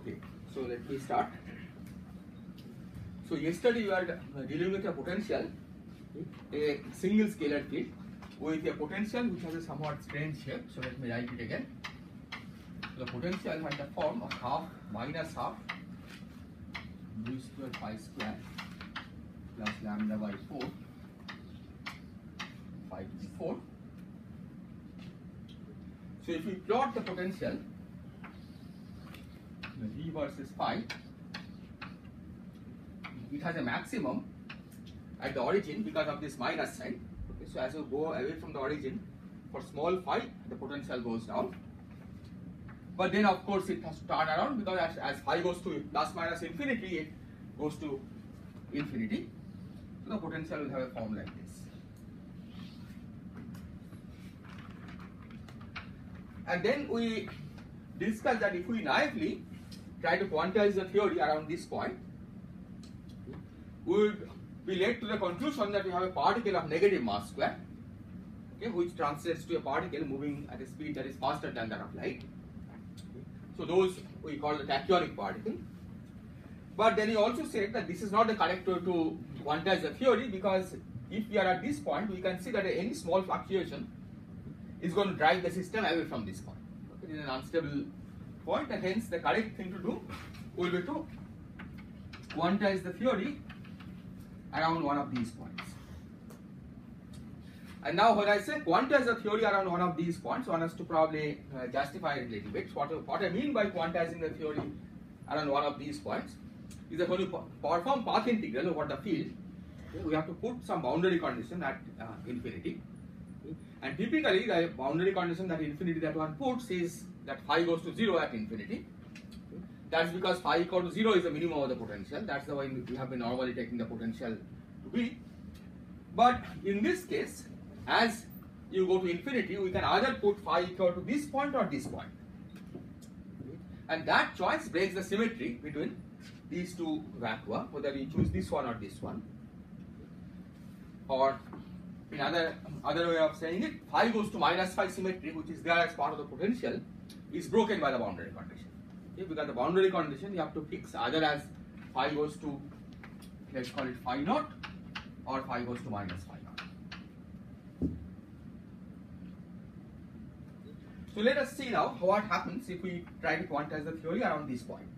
Okay, so let me start. So yesterday we were dealing with a potential, a single scalar field with a potential which has a somewhat strange shape. So let me write it again. So the potential had the form of half minus half mu square phi square plus lambda by 4 phi to the 4. So if we plot the potential V versus phi, it has a maximum at the origin because of this minus sign. Okay, so as you go away from the origin, for small phi, the potential goes down. But then of course it has to turn around because as phi goes to plus minus infinity, it goes to infinity. So the potential will have a form like this. And then we discussed that if we naively try to quantize the theory around this point, we would be led to the conclusion that we have a particle of negative mass square, okay, which translates to a particle moving at a speed that is faster than that of light. So those we call the tachyonic particle. But then he also said that this is not the correct way to quantize the theory, because if we are at this point, we can see that any small fluctuation is going to drive the system away from this point. Okay, it is an unstable point, and hence the correct thing to do will be to quantize the theory around one of these points. And now when I say quantize the theory around one of these points, one has to probably justify it a little bit. What I mean by quantizing the theory around one of these points is that when you perform path integral over the field, we have to put some boundary condition at infinity. And typically the boundary condition at infinity that one puts is that phi goes to 0 at infinity. That's because phi equal to 0 is the minimum of the potential. That's the way we have been normally taking the potential to be. But in this case, as you go to infinity, we can either put phi equal to this point or this point. And that choice breaks the symmetry between these two vacua, whether you choose this one or this one. Or in other way of saying it, phi goes to minus phi symmetry, which is there as part of the potential, is broken by the boundary condition. Okay, because the boundary condition you have to fix either as phi goes to, let's call it phi naught, or phi goes to minus phi naught. So let us see now what happens if we try to quantize the theory around this point.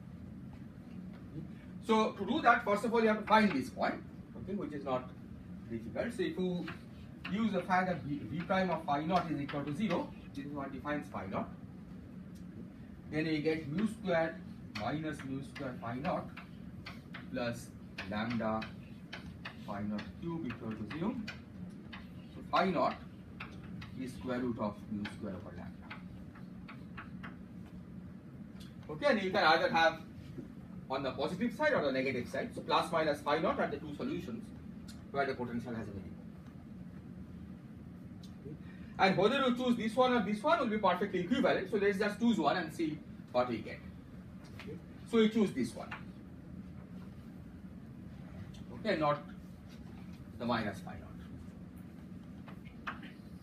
So to do that, first of all, you have to find this point, okay, which is not difficult. So if you use the fact that v prime of phi naught is equal to 0, this is what defines phi naught. Then we get mu square minus mu square phi naught plus lambda phi naught cube equal to 0. So phi naught is square root of mu square over lambda. Okay, and you can either have on the positive side or the negative side. So plus minus phi naught are the two solutions where the potential has a minimum. And whether you choose this one or this one will be perfectly equivalent. So let's just choose one and see what we get. Okay. So you choose this one. Okay, not the minus phi naught.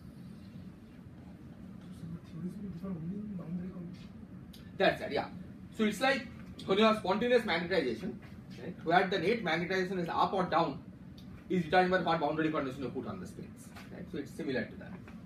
That's it, yeah. So it's like when you have spontaneous magnetization, right, where the net magnetization is up or down is determined by what boundary condition you put on the space. Right? So it's similar to that.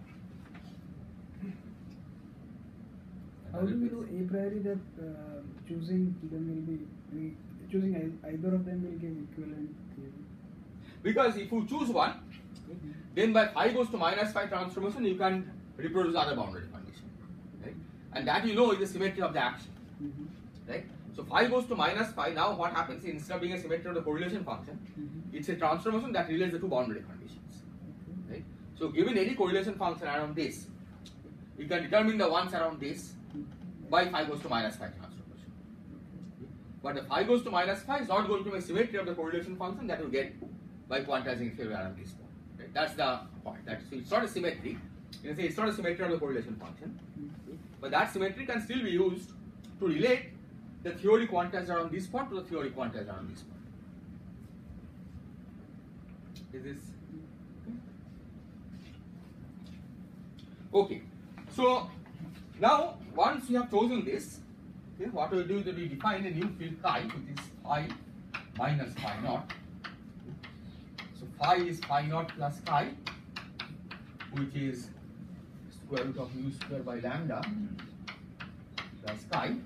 How do we know a priori that choosing them will be choosing either of them will give equivalent theory? Because if you choose one, then by phi goes to minus phi transformation, you can reproduce other boundary condition, right? And that you know is the symmetry of the action, right? So phi goes to minus phi. Now what happens instead of being a symmetry of the correlation function, it's a transformation that relates the two boundary conditions, right? So given any correlation function around this, you can determine the ones around this by phi goes to minus phi transformation. But the phi goes to minus phi is not going to be a symmetry of the correlation function that you get by quantizing theory around this point. Right? That's the point. So it's not a symmetry. You can say it's not a symmetry of the correlation function, but that symmetry can still be used to relate the theory quantized around this point to the theory quantized around this point. Is this okay? So now once you have chosen this, Okay, what we do is that we define a new field chi, which is phi minus phi naught. So phi is phi naught plus chi, which is square root of mu square by lambda plus chi.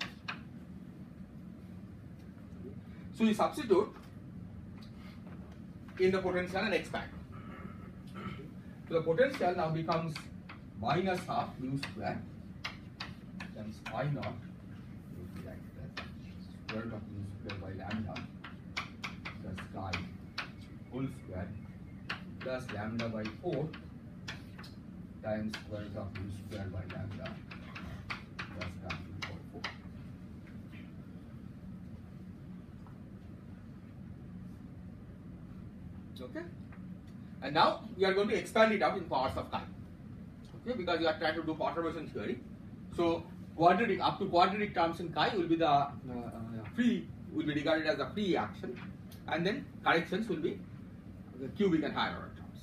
So we substitute in the potential and expand. So the potential now becomes minus half mu square times phi naught square root of mu square by lambda plus chi whole square plus lambda by 4 times square root of mu square by lambda plus chi to the power 4. Okay? And now we are going to expand it out in powers of chi. Okay, because you are trying to do perturbation theory. So quadratic, up to quadratic terms in chi will be the will be regarded as the free action, and then corrections will be the cubic and higher order terms.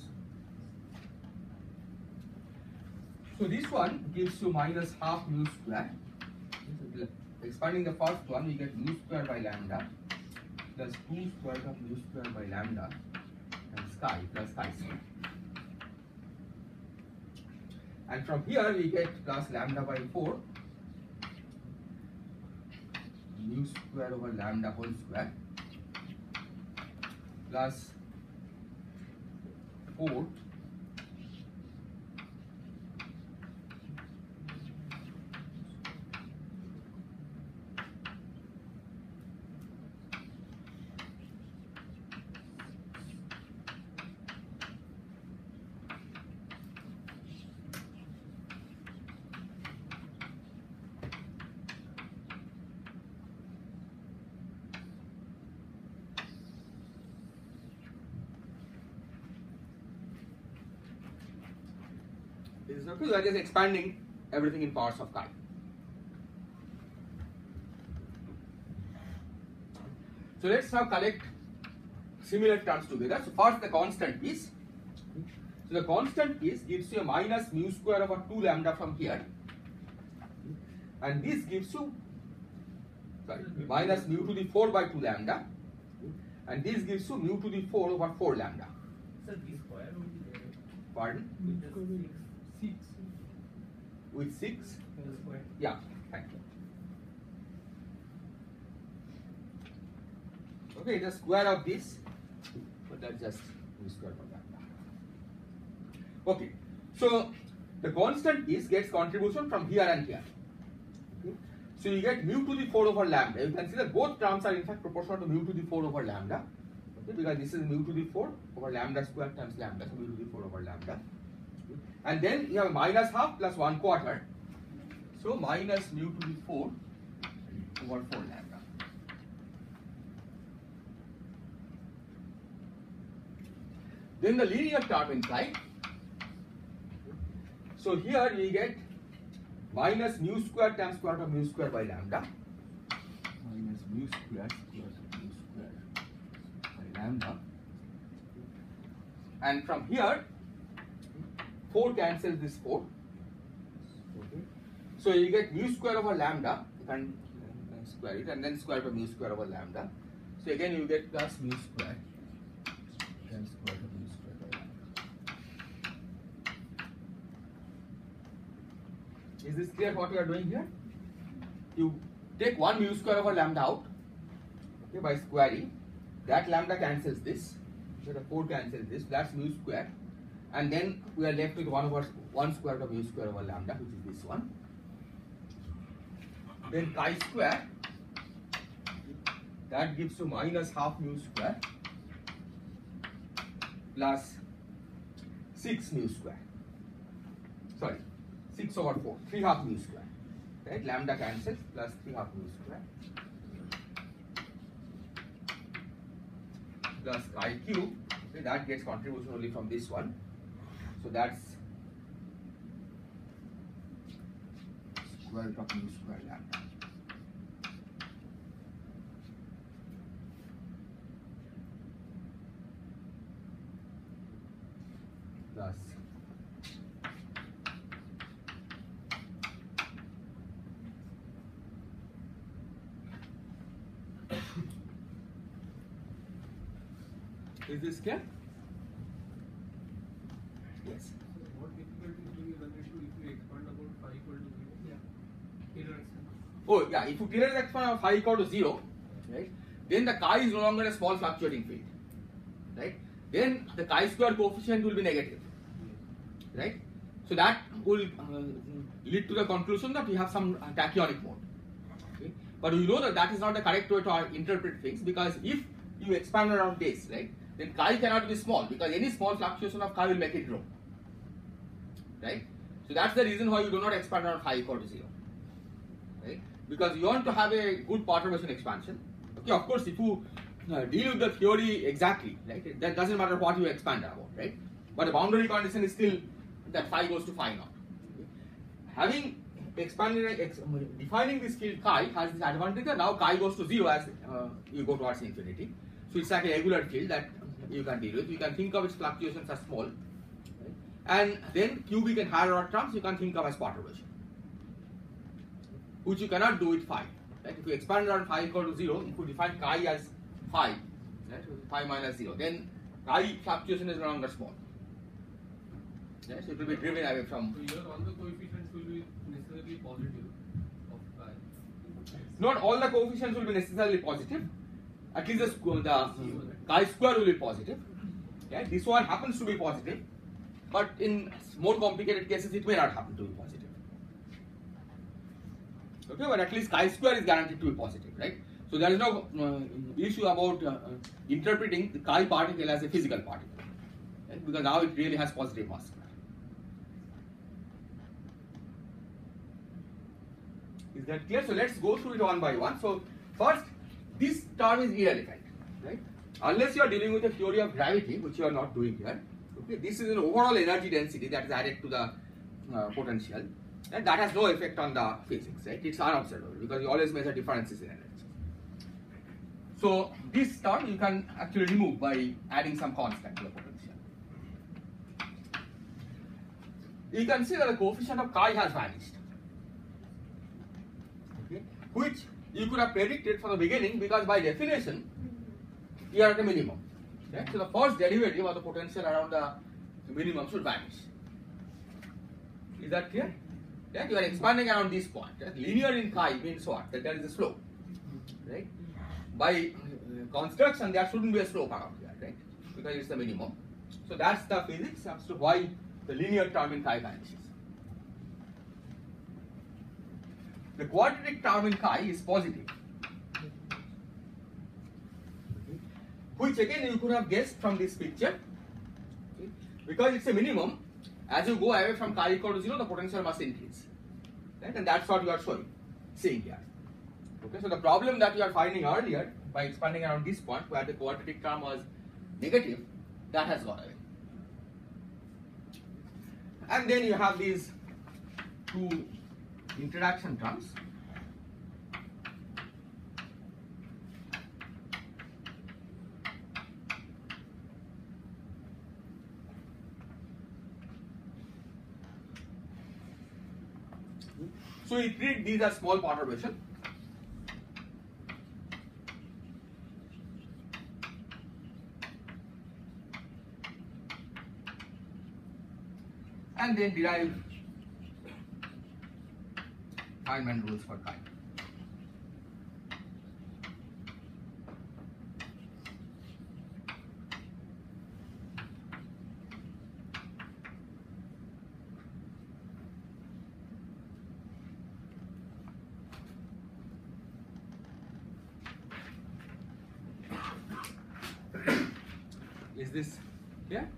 So this one gives you minus half mu square. Expanding the first one, we get mu square by lambda plus 2 square root of mu square by lambda times chi plus chi square. And from here we get plus lambda by 4 mu square over lambda whole square plus 4 This is okay. We are just expanding everything in powers of chi. So let's now collect similar terms together. So first the constant piece. So the constant piece gives you a minus mu square over 2 lambda from here, and this gives you minus mu to the 4 by 2 lambda, and this gives you mu to the 4 over 4 lambda. Sir, this square will be there. Pardon? Six. With 6? The square. Yeah, thank you. Okay, the square of this, but that's just mu square by lambda. Okay, so the constant piece gets contribution from here and here. Okay. So you get mu to the 4 over lambda. You can see that both terms are in fact proportional to mu to the 4 over lambda. Okay, because this is mu to the 4 over lambda square times lambda, so mu to the 4 over lambda. And then you have minus half plus 1/4. So minus mu to the 4 over 4 lambda. Then the linear term inside. So here we get minus mu square times square root of mu square by lambda. Minus mu square square root of mu square by lambda. And from here, 4 cancels this 4. Okay. So you get mu square over lambda, you can square it, and then square root of mu square over lambda. So again you get plus mu square times square root of mu square by lambda. Is this clear what we are doing here? You take one mu square over lambda out, okay, by squaring. That lambda cancels this. So the 4 cancels this. That's mu square. And then we are left with 1 over 1 square root of mu square over lambda, which is this one. Then chi square, that gives you minus half mu square plus 6 mu square. Sorry, 6 over 4, 3 half mu square. Right? Lambda cancels plus 3 half mu square plus chi cube. Okay, that gets contribution only from this one. So that's square root of mu square lambda. Plus Is this clear? Yes. What difficulties do you run into if you expand about phi equal to 0? Yeah. Inner extent. Oh yeah, if you clear the expand of phi equal to 0, right, then the chi is no longer a small fluctuating field, right? Then the chi-square coefficient will be negative, right? So that will lead to the conclusion that we have some tachyonic mode. Okay? But you know that that is not the correct way to interpret things, because if you expand around this, right, then chi cannot be small, because any small fluctuation of chi will make it grow, right? So that's the reason why you do not expand around phi equal to 0, right? Because you want to have a good perturbation expansion. Okay, of course, if you deal with the theory exactly, right, that doesn't matter what you expand about, right? But the boundary condition is still that phi goes to phi naught. Okay? Having expanded, defining this field chi has this advantage that now chi goes to 0 as you go towards infinity. So it's like a regular field that you can deal with. You can think of its fluctuations as small, right? And then cubic and higher order terms you can think of as perturbation, which you cannot do with phi. Right? If you expand around phi equal to 0, if you define chi as phi, right, phi minus 0, then chi fluctuation is no longer small. Right? So it will be driven away from. So here all the coefficients will be necessarily positive of phi. Not all the coefficients will be necessarily positive. At least the chi-square will be positive. Yeah? This one happens to be positive, but in more complicated cases it may not happen to be positive. Okay, but at least chi-square is guaranteed to be positive, right? So there is no issue about interpreting the chi particle as a physical particle, right? Because now it really has positive mass. Is that clear? So let's go through it one by one. So first, this term is irrelevant, right? Unless you are dealing with a theory of gravity, which you are not doing here. Okay, this is an overall energy density that is added to the potential, and that has no effect on the physics, right? It's unobservable because you always measure differences in energy. So this term you can actually remove by adding some constant to the potential. You can see that the coefficient of chi has vanished, okay, which you could have predicted from the beginning, because by definition you are at a minimum. Right? So the first derivative of the potential around the minimum should vanish. Is that clear? Right? You are expanding around this point. Right? Linear in chi means what? That there is a slope. Right? By construction, there shouldn't be a slope around here, right? Because it's the minimum. So that's the physics as to why the linear term in chi vanishes. The quadratic term in chi is positive, which again you could have guessed from this picture, okay? Because it's a minimum. As you go away from chi equal to 0, the potential must increase, right? And that's what you are seeing here. Okay, so the problem that you are finding earlier by expanding around this point where the quadratic term was negative, that has gone away. And then you have these two interaction terms. So we treat these as small perturbation. And then derive Feynman rules for chi. Is this clear?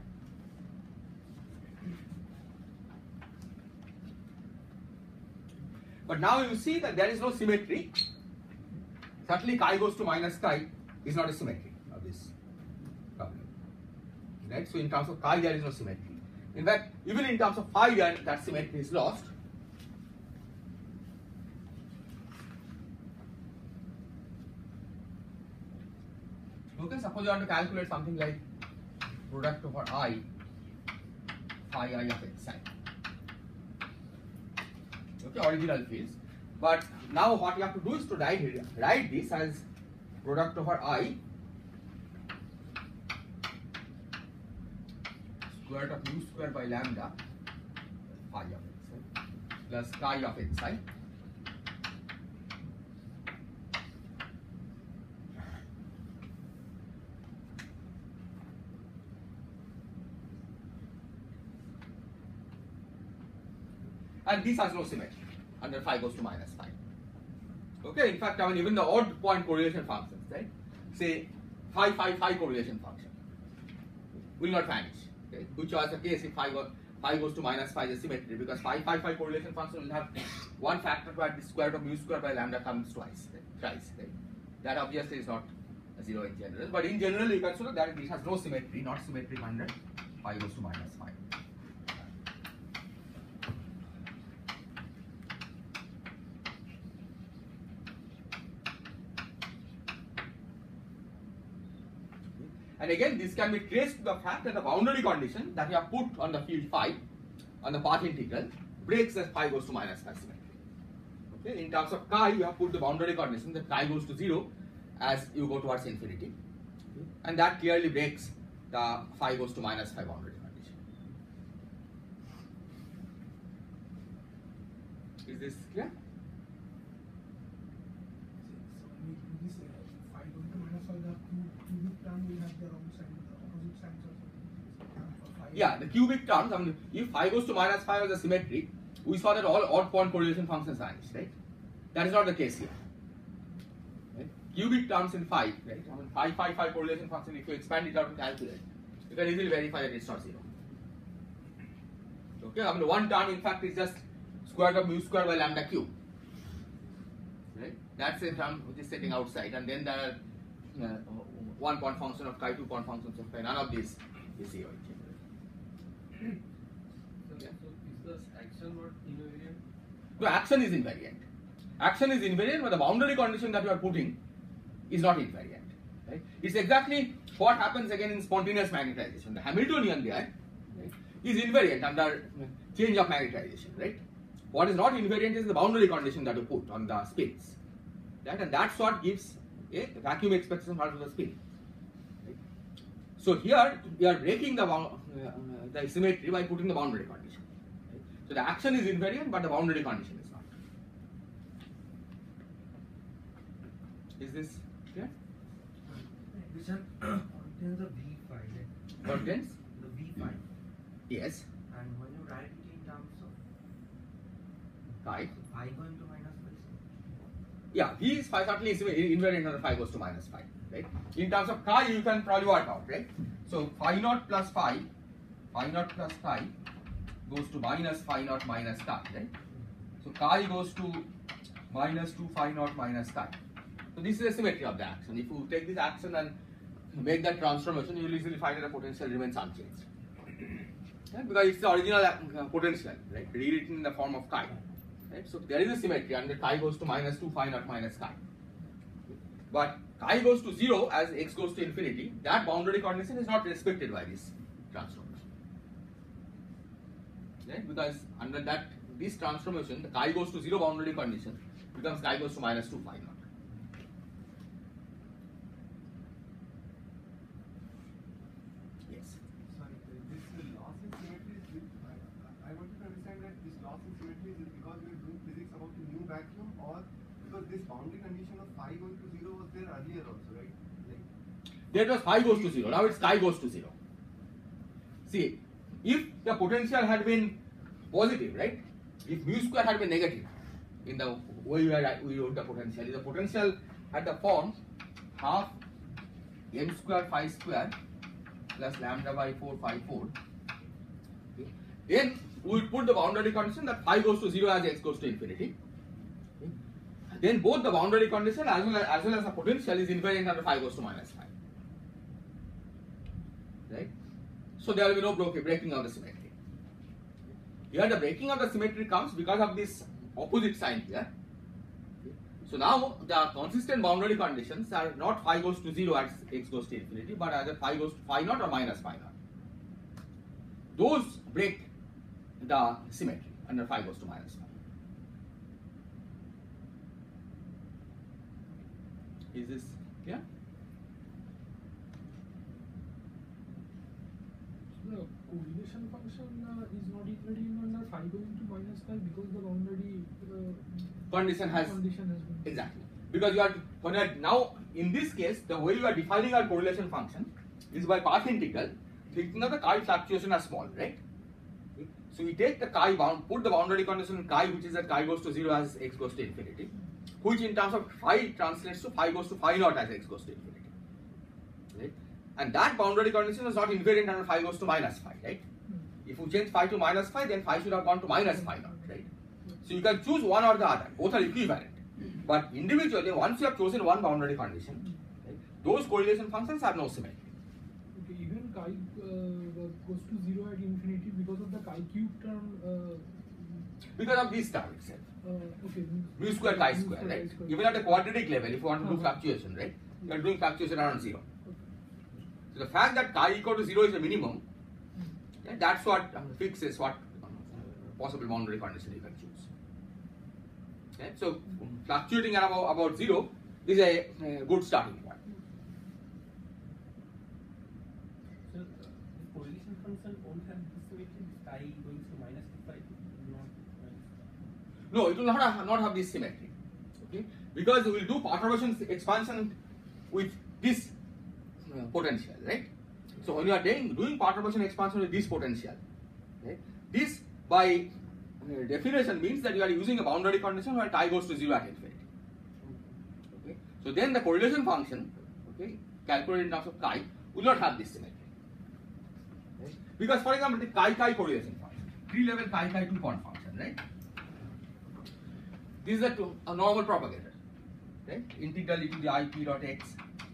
But now you see that there is no symmetry. Certainly chi goes to minus chi is not a symmetry of this problem. Right? So in terms of chi there is no symmetry. In fact, even in terms of phi that symmetry is lost. Okay, suppose you want to calculate something like product over I, phi I of x psi. Okay, original fields. But now what you have to do is to write this as product over I square root of mu square by lambda phi of xi plus chi of xi. And this has no symmetry under phi goes to minus phi. Okay, in fact, I mean, even the odd point correlation functions, right? Say phi correlation function will not vanish. Okay? Which was the case if phi goes to minus phi is symmetry, because phi correlation function will have one factor where the square root of mu square by lambda comes twice, right? That obviously is not zero in general, but in general you consider that it has no symmetry, not symmetric under phi goes to minus phi. And again, this can be traced to the fact that the boundary condition that you have put on the field phi, on the path integral, breaks as phi goes to minus phi symmetry. Okay, in terms of chi, you have put the boundary condition that chi goes to 0 as you go towards infinity. Okay, and that clearly breaks the phi goes to minus phi boundary condition. Is this clear? Yeah, the cubic terms, I mean, if phi goes to minus phi was a symmetry, we saw that all odd point correlation functions vanish, right? That is not the case here. Right? Cubic terms in phi, right? I mean, phi correlation function, if you expand it out and calculate, you can easily verify that it's not 0. Okay, I mean, one term in fact is just square root of mu square by lambda cube. Right? That's a term which is sitting outside, and then there are 1 point function of chi, 2 point functions of chi. None of this is 0 in general. So is the action not invariant? No, action is invariant. Action is invariant, but the boundary condition that you are putting is not invariant. Right? It's exactly what happens again in spontaneous magnetization. The Hamiltonian there, right, is invariant under change of magnetization. Right? What is not invariant is the boundary condition that you put on the spins. Right? And that's what gives a vacuum expression for the spin. Right? So here we are breaking the symmetry by putting the boundary condition. Right? So the action is invariant, but the boundary condition is not. Is this clear? This one contains the V file. Contains? The V file. Yes. And when you write it in terms of Phi. phi going to minus phi. Yeah, V is phi certainly is invariant under phi goes to minus phi. Right? In terms of chi, you can probably work out, right? So phi naught plus phi goes to minus phi naught minus chi, right? So chi goes to minus 2 phi naught minus chi. So this is the symmetry of the action. If you take this action and make that transformation, you will easily find that the potential remains unchanged. Right? Because it's the original potential, right? Rewritten in the form of chi. Right? So there is a symmetry under chi goes to minus 2 phi naught minus chi. But chi goes to 0 as x goes to infinity. That boundary condition is not respected by this transformation. Right? Because under this transformation, the chi goes to 0 boundary condition becomes chi goes to minus 2 phi naught. Yes. Sorry, this loss in symmetry is I wanted to understand that this loss in symmetry is because we are doing physics about a new vacuum, or because this boundary condition of phi going to 0 was there earlier also, right? Like, That was phi goes to 0. Now it's chi goes to 0. See, if the potential had been positive, right? If mu square had been negative in the way we wrote the potential had the form half m square phi square plus lambda by 4 phi 4. Okay. Then we will put the boundary condition that phi goes to 0 as x goes to infinity. Okay. Then both the boundary condition as well as the potential is invariant under phi goes to minus phi. Right? So there will be no breaking of the symmetry. Here the breaking of the symmetry comes because of this opposite sign here. Okay. So now the consistent boundary conditions are not phi goes to 0 as x goes to infinity, but either phi goes to phi naught or minus phi naught. Those break the symmetry under phi goes to minus phi. Is this clear? the correlation function is not equating under phi going to minus phi because the boundary Condition has been exactly, because you are now in this case the way you are defining our correlation function is by path integral, thinking of the chi fluctuation as small, right? So we take the chi bound, put the boundary condition in chi, which is that chi goes to 0 as x goes to infinity, which in terms of phi translates to phi goes to phi naught as x goes to infinity, right? And that boundary condition is not invariant under phi goes to minus phi, right? If you change phi to minus phi, then phi should have gone to minus phi naught, right? So you can choose one or the other, both are equivalent. But individually, once you have chosen one boundary condition, right, those correlation functions have no symmetry. Okay, even chi goes to 0 at infinity because of the chi cube term. Because of this term itself. Okay. Mu square chi square, right? Even at the quadratic level, if you want to do fluctuation, right? You are doing fluctuation around 0. So the fact that chi equal to 0 is a minimum, yeah, that's what fixes what possible boundary condition you can choose. Okay? So fluctuating at about 0 is a good starting point. So the correlation function won't have this symmetry, this chi going to minus 2 phi, not minus. No, it will not have this symmetry. Okay? Because we will do perturbation expansion with this potential, right? So when you are doing perturbation expansion with this potential, right? This by definition means that you are using a boundary condition where chi goes to 0 at infinity. Okay? So then the correlation function, okay, calculated in terms of chi, will not have this symmetry. Right? Because for example, the chi correlation function, 3-level chi 2-point function, right? This is a normal propagator, right? Integral e to the I p dot x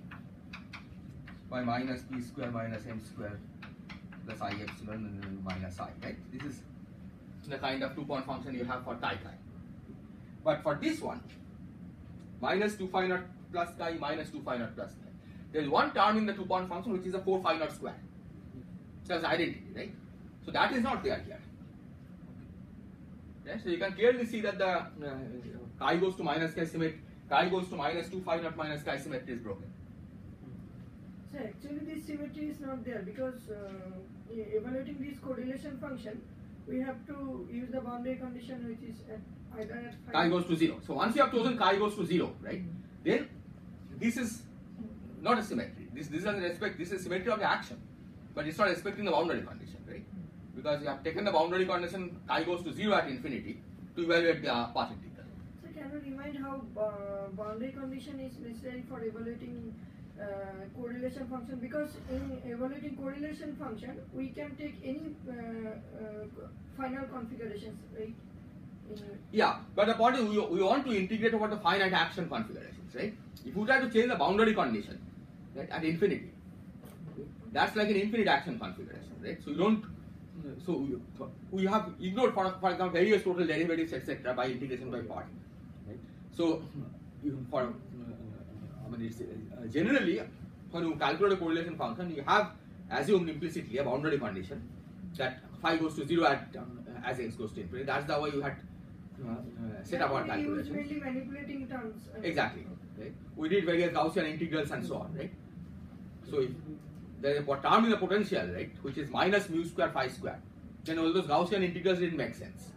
by minus p square minus m square plus I epsilon and then minus I, right? This is the kind of 2-point function you have for chi. But for this one, minus 2 phi naught plus chi minus 2 phi naught plus chi, there is one term in the 2-point function which is a 4 phi naught square. So that's identity, right? So that is not there here. Okay? So you can clearly see that the chi goes to minus chi symmetry, chi goes to minus 2 phi naught minus chi symmetry is broken. So actually this symmetry is not there because evaluating this correlation function, we have to use the boundary condition which is at either at Chi goes to 0. So once you have chosen chi goes to 0, right? Then this is not a symmetry. This doesn't respect, this is symmetry of the action, but it's not respecting the boundary condition, right? Because you have taken the boundary condition chi goes to 0 at infinity to evaluate the path integral. So can you remind how boundary condition is necessary for evaluating correlation function? Because in evaluating correlation function, we can take any final configurations, right? Yeah, but the point is we want to integrate over the finite action configurations, right? If you try to change the boundary condition, right, at infinity, that's like an infinite action configuration, right? So you don't, so we have ignored, for example, various total derivatives, etc. by integration by part, right? So for I mean, it's, generally, when you calculate a correlation function, you have assumed implicitly a boundary condition that phi goes to 0 at as x goes to infinity. That's the way you had set up our calculations. Mainly manipulating terms. Exactly. Right? We did various Gaussian integrals and so on, right? So if there is a term in the potential, right, which is minus mu square phi square, then all those Gaussian integrals didn't make sense.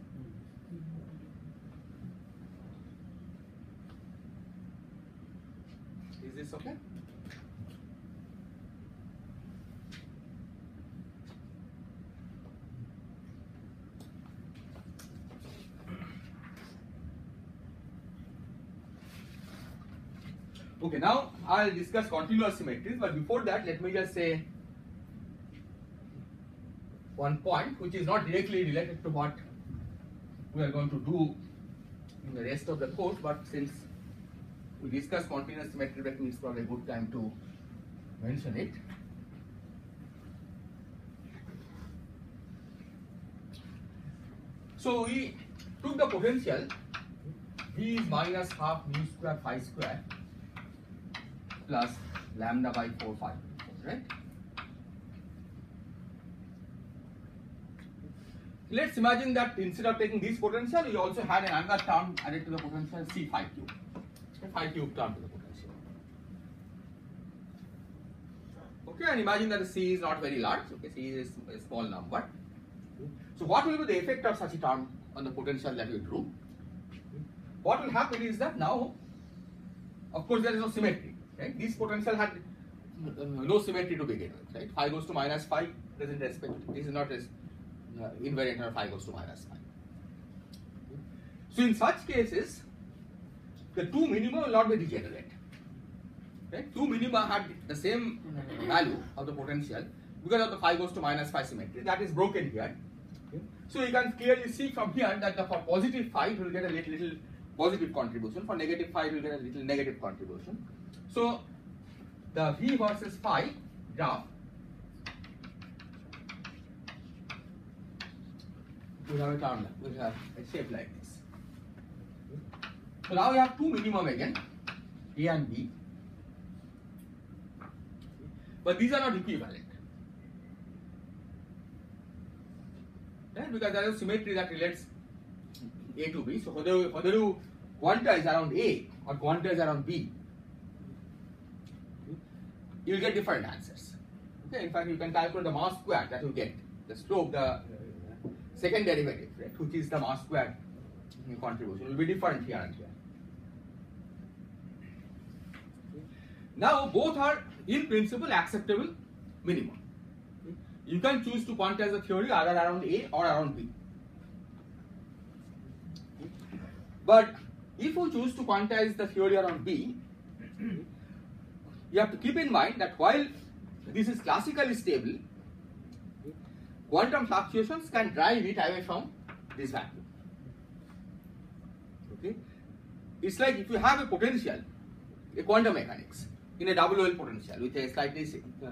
Is this okay? Okay, now I'll discuss continuous symmetries, but before that, let me just say one point which is not directly related to what we are going to do in the rest of the course, but since we discussed continuous symmetry, I think it's probably a good time to mention it. So we took the potential V is minus half mu square phi square plus lambda by 4 phi, right? Let's imagine that instead of taking this potential, we also had another term added to the potential C phi cube. Phi cube term to the potential. Okay, and imagine that the C is not very large. Okay, C is a small number. So what will be the effect of such a term on the potential that we drew? What will happen is that now, of course, there is no symmetry. Right? This potential had no symmetry to begin with. Right? Phi goes to minus phi doesn't respect. This is not invariant or phi goes to minus phi. So in such cases, the two minima will not be degenerate. Right? Two minima had the same value of the potential because of the phi goes to minus phi symmetry. That is broken here. Okay. So you can clearly see from here that for positive phi it will get a little positive contribution, for negative phi it will get a little negative contribution. So the V versus phi graph will have a term, will have a shape like this. So now we have two minimum again, A and B, but these are not equivalent. Right? Because there is symmetry that relates A to B. So whether you quantize around A or quantize around B, you will get different answers. Okay? In fact, you can calculate the mass square that you get, the slope, the second derivative, right, which is the mass square contribution, will be different here and here. Now both are in principle acceptable minimum. You can choose to quantize the theory either around A or around B. But if you choose to quantize the theory around B, you have to keep in mind that while this is classically stable, quantum fluctuations can drive it away from this vacuum. Okay? It's like if you have a potential, a quantum mechanics, in a double well potential with a slightly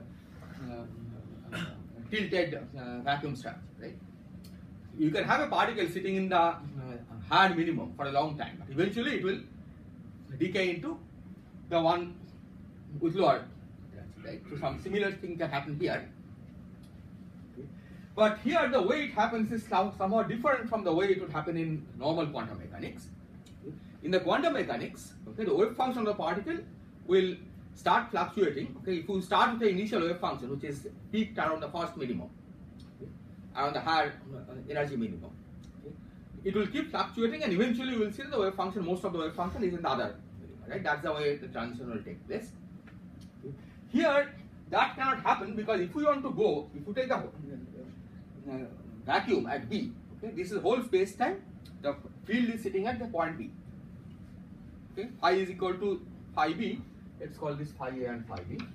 tilted vacuum structure, right? You can have a particle sitting in the hard minimum for a long time, but eventually it will decay into the one with lower energy, right? So some similar thing can happen here. Okay. But here the way it happens is somewhat different from the way it would happen in normal quantum mechanics. In the quantum mechanics, okay, the wave function of the particle will start fluctuating. Okay, if you start with the initial wave function, which is peaked around the first minimum, okay, around the higher energy minimum, okay, it will keep fluctuating, and eventually you will see that the wave function, most of the wave function is in the other minimum, right? That's the way the transition will take place. Okay. Here, that cannot happen because if we want to go, if you take the vacuum at B, okay, this is whole space time, the field is sitting at the point B. Okay, phi is equal to phi B. Let's call this phi A and phi B.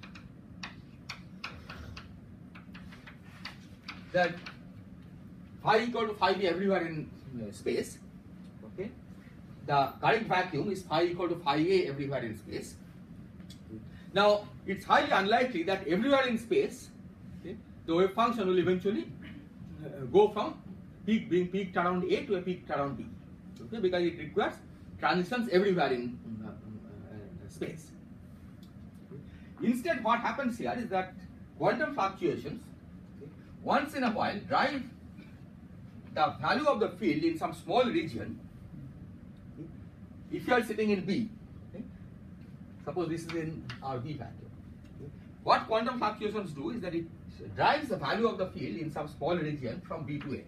That phi equal to phi B everywhere in space. Okay, the current vacuum is phi equal to phi A everywhere in space. Now it's highly unlikely that everywhere in space, okay, the wave function will eventually go from being peaked around A to a peaked around B. Okay, because it requires transitions everywhere in space. Instead, what happens here is that quantum fluctuations, okay, once in a while drive the value of the field in some small region. Okay, if you are sitting in B, okay, suppose this is in our B vacuum. Okay, what quantum fluctuations do is that it drives the value of the field in some small region from B to A.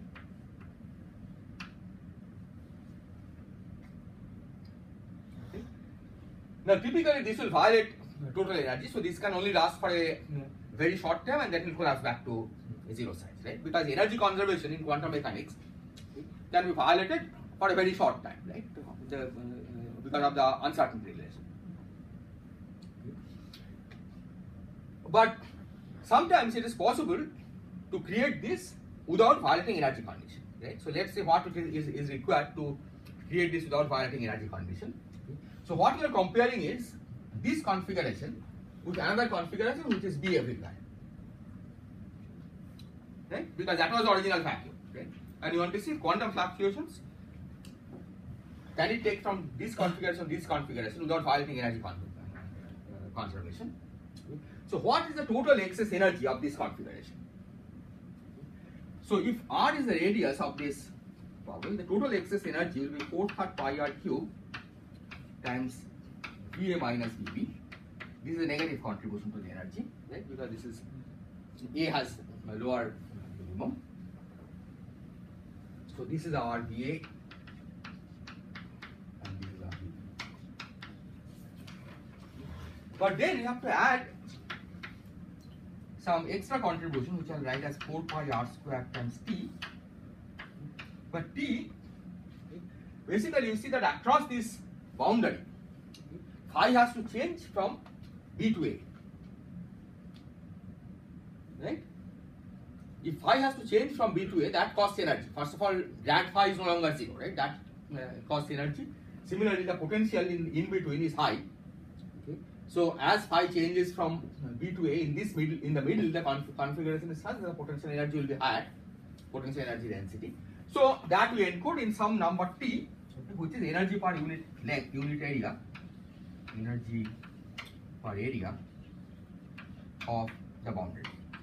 Okay. Now, typically this will violate total energy, so this can only last for a very short time and then it will collapse back to zero size, right? Because energy conservation in quantum mechanics can be violated for a very short time, right? Because of the uncertainty relation. But sometimes it is possible to create this without violating energy condition, right? So let's say what it is required to create this without violating energy condition. So what we are comparing is this configuration with another configuration which is B everywhere, right? Because that was the original vacuum, right? And you want to see quantum fluctuations, can it take from this configuration without violating energy conservation? So what is the total excess energy of this configuration? So if R is the radius of this bubble, the total excess energy will be 4/3 pi r cube times VA minus VB. This is a negative contribution to the energy, right? because this is A has a lower minimum. So this is our BA and this is our BB. But then you have to add some extra contribution, which I'll write as 4 pi r square times t. But t, basically you see that across this boundary, phi has to change from B to A. Right? If phi has to change from B to A, that costs energy. First of all, grad phi is no longer 0, right? That costs energy. Similarly, the potential in between is high. Okay? So as phi changes from B to A, in the middle, the configuration is such that the potential energy will be higher, potential energy density. So that we encode in some number T, which is energy per unit length, unit area, energy per area of the boundary.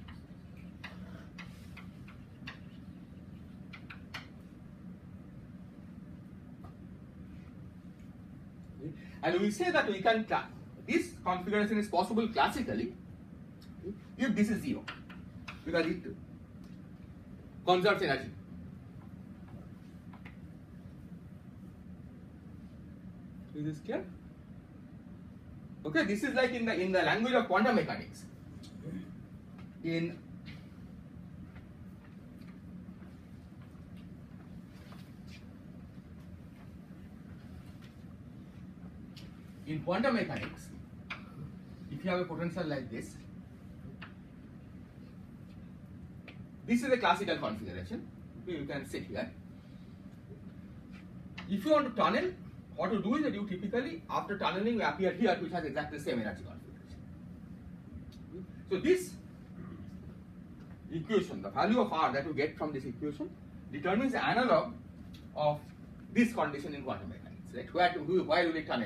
And we say that we can, this configuration is possible classically if this is 0, because it conserves energy. Is this clear? Okay, this is like in the language of quantum mechanics. In quantum mechanics, if you have a potential like this is a classical configuration. Okay, you can sit here. If you want to tunnel, what you do is that you typically, after tunneling, you appear here, which has exactly the same energy configuration. So this equation, the value of R that you get from this equation, determines the analog of this condition in quantum mechanics, right? Where do we tunnel?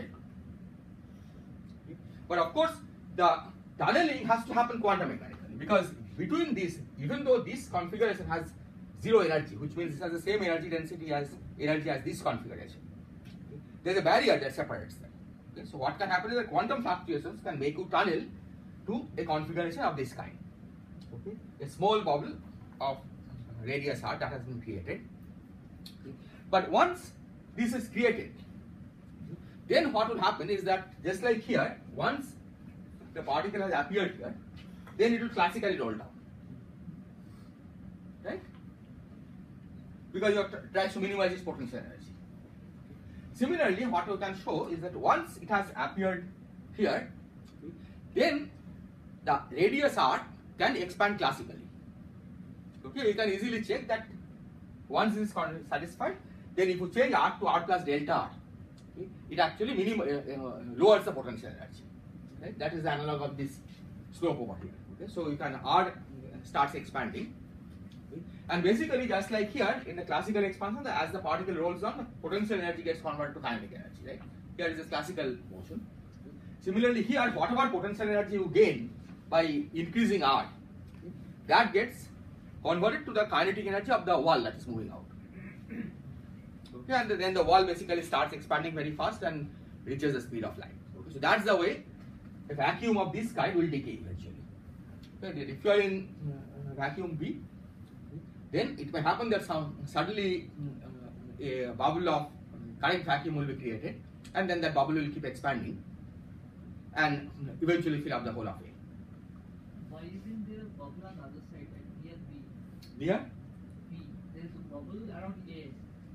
But of course, the tunneling has to happen quantum mechanically, because between this, even though this configuration has 0 energy, which means it has the same energy density as this configuration, there's a barrier that separates them. Okay? So what can happen is that quantum fluctuations can make you tunnel to a configuration of this kind. Okay? A small bubble of radius r that has been created. Okay? But once this is created, then what will happen is that, just like here, once the particle has appeared here, then it will classically roll down. Right? Because you are trying to minimize its potential energy. Similarly, what we can show is that once it has appeared here, then the radius r can expand classically. Okay, you can easily check that once this is satisfied, then if you change r to r plus delta r, okay, it actually lowers the potential energy. Right? That is the analog of this slope over here. Okay? So you can r starts expanding. Okay? And basically, just like here in the classical expansion, as the particle rolls on, the potential energy gets converted to kinetic energy. Right? Here is a classical motion. Similarly, here, whatever potential energy you gain by increasing r, that gets converted to the kinetic energy of the wall that is moving out. Okay, and then the wall basically starts expanding very fast and reaches the speed of light. Okay, so that's the way a vacuum of this kind will decay eventually. Okay, if you are in vacuum B, then it may happen that suddenly a bubble of current vacuum will be created, and then that bubble will keep expanding and eventually fill up the whole of A. Why isn't there a bubble on the other side, like near B? Near? B. There is a bubble around A.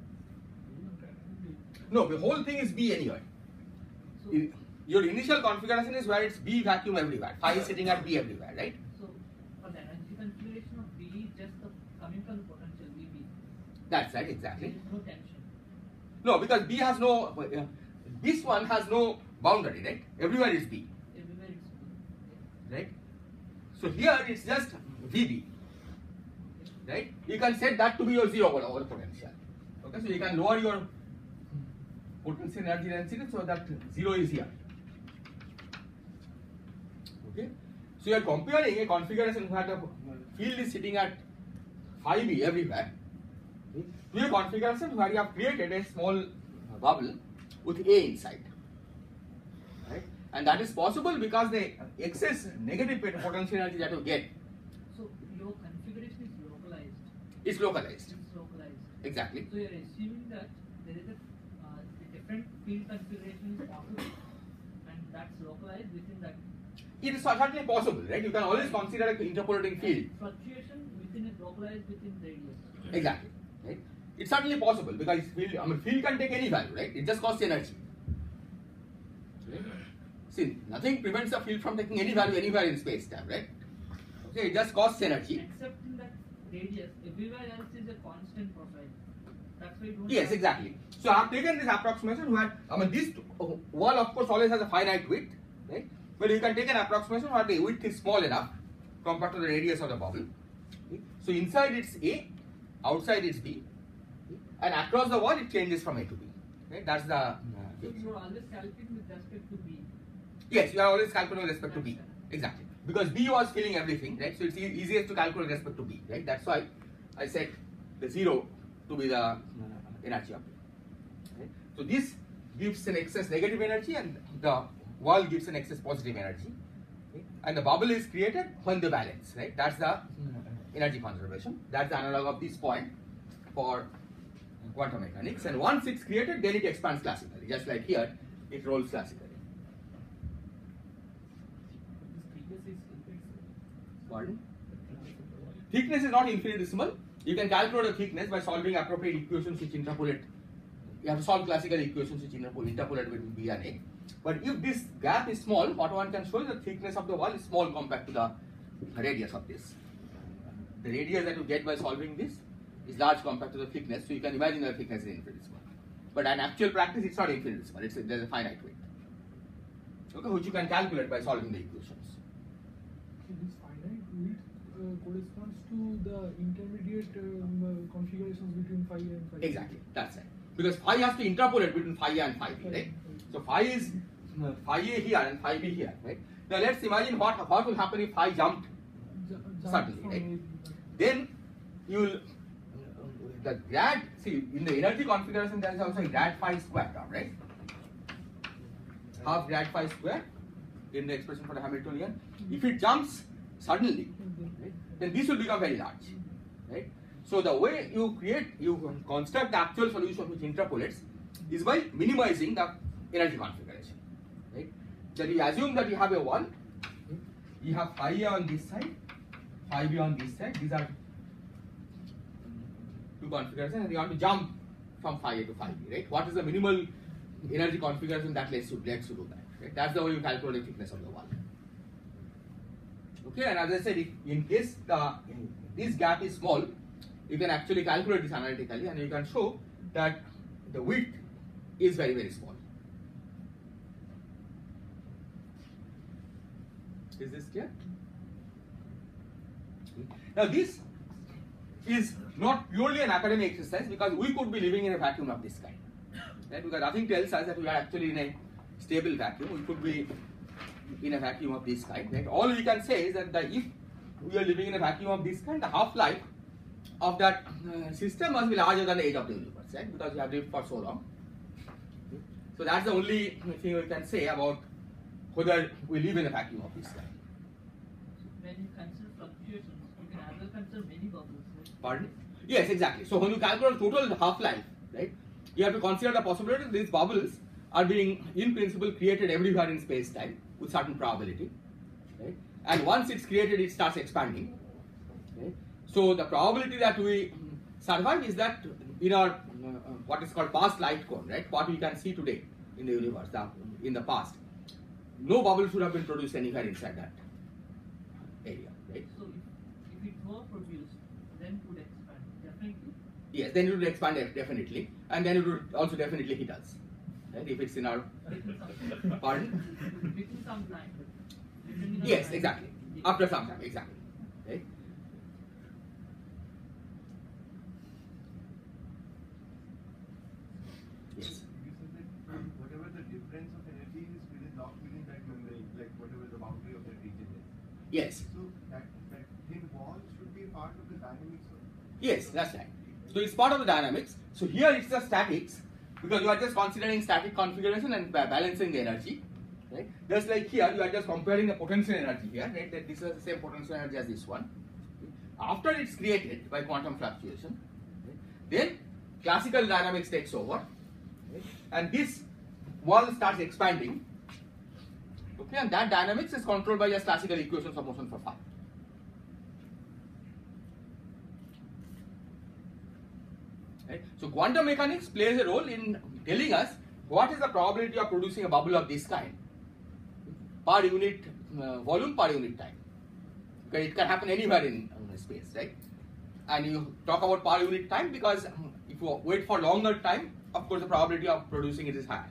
No, the whole thing is B anyway. So, Your initial configuration is where it's B vacuum everywhere. Phi is sitting at B everywhere, right? so for the energy configuration of B is just coming from the potential VB. That's right, exactly. There is no tension. No, because B has no, this one has no boundary, right? Everywhere is B, Everywhere it's B. right? So here it's just VB, right? You can set that to be your 0 over potential. Okay, so you can lower your potential energy density so that 0 is here. Okay, so you are comparing a configuration where the field is sitting at phi B everywhere to a configuration where you have created a small bubble with A inside. Right? And that is possible because the excess negative potential energy that you get So your configuration is localized. is localized. It's localized. Exactly. So you're assuming that there is a different field configuration is possible, and that's localized within that. It is certainly possible, right? You can always consider an interpolating field. Fluctuation within it localized within radius. Exactly. Right? It's certainly possible because field can take any value, right? It just costs energy. Right? See, nothing prevents a field from taking any value anywhere in space time, right? Okay, it just costs energy. Except in that radius, everywhere else is a constant profile. That's why you don't. Yes, exactly. So I have taken this approximation where this wall of course always has a finite width, right? But you can take an approximation where the width is small enough compared to the radius of the bubble. Okay? So inside it's A, outside it's B, and across the wall it changes from A to B. Right? That's the. So you are always calculating with respect to B. Yes, you are always calculating with respect to B. Exactly. Because B was filling everything, right? So it's easiest to calculate with respect to B, right? That's why I set the 0 to be the energy of it. Right? So this gives an excess negative energy and the wall gives an excess positive energy. Okay? And the bubble is created when they balance, right? That's the energy conservation. That's the analog of this point for quantum mechanics. And once it's created, then it expands classically. Just like here, it rolls classically. Pardon? Thickness is not infinitesimal. You can calculate the thickness by solving appropriate equations which interpolate. You have to solve classical equations which interpolate between B and A. But if this gap is small, what one can show is the thickness of the wall is small compared to the radius of this. The radius that you get by solving this is large compared to the thickness, so you can imagine the thickness is infinitesimal. But in actual practice, it's not infinitesimal. There's a finite weight, okay, which you can calculate by solving the equations. So this finite width corresponds to the intermediate configurations between phi and phi. Exactly, that's right. Because phi has to interpolate between phi A and phi B, right? So phi is phi A here and phi B here, right? Now let's imagine what will happen if phi jumped suddenly, right? Then you will the grad, see in the energy configuration there is also a grad phi square term, right? Half grad phi square in the expression for the Hamiltonian. If it jumps suddenly, right, then this will become very large, right? So the way you construct the actual solution which interpolates is by minimizing the energy configuration, right? That you assume that you have a wall, you have phi A on this side, phi B on this side. These are two configurations, and you want to jump from phi A to phi B, right? What is the minimal energy configuration that lets you do that? Right? That's the way you calculate the thickness of the wall. Okay, and as I said, if in case this gap is small, you can actually calculate this analytically, and you can show that the width is very, very small. Is this clear? Now this is not purely an academic exercise because we could be living in a vacuum of this kind, right? Because nothing tells us that we are actually in a stable vacuum. We could be in a vacuum of this kind, right? All we can say is that if we are living in a vacuum of this kind, the half-life of that system must be larger than the age of the universe, right? Because we have lived for so long. So that's the only thing we can say about whether we live in a vacuum of this kind. When you consider fluctuations, you can as well consider many bubbles. Right? Pardon? Yes, exactly. So when you calculate total half-life, right, you have to consider the possibility that these bubbles are being, in principle, created everywhere in space-time with certain probability, right? And once it's created, it starts expanding. Right? So the probability that we survive is that in our what is called past light cone, right? What we can see today in the universe, in the past, no bubble should have been produced anywhere inside that area, right? So if it were produced, then it would expand, definitely. Yes, then it would expand definitely, and then it would also definitely hit us, right? If it's in our pardon? Within some time. Depending on Yes, time. exactly. After some time, exactly, right? Yes. You said that whatever the difference of energy is locked within that membrane, like whatever the boundary of that region is. Yes. So that thin wall should be part of the dynamics of. Yes, that's right. So it's part of the dynamics. So here it's the statics because you are just considering static configuration and balancing the energy. Right? Just like here, you are just comparing the potential energy here, right? That this is the same potential energy as this one. After it's created by quantum fluctuation, right? Then classical dynamics takes over, right? And this wall starts expanding. Okay, and that dynamics is controlled by just classical equations of motion for phi. Right? So quantum mechanics plays a role in telling us what is the probability of producing a bubble of this kind per unit volume per unit time. Okay, it can happen anywhere in space, right? And you talk about per unit time because if you wait for longer time, of course the probability of producing it is higher.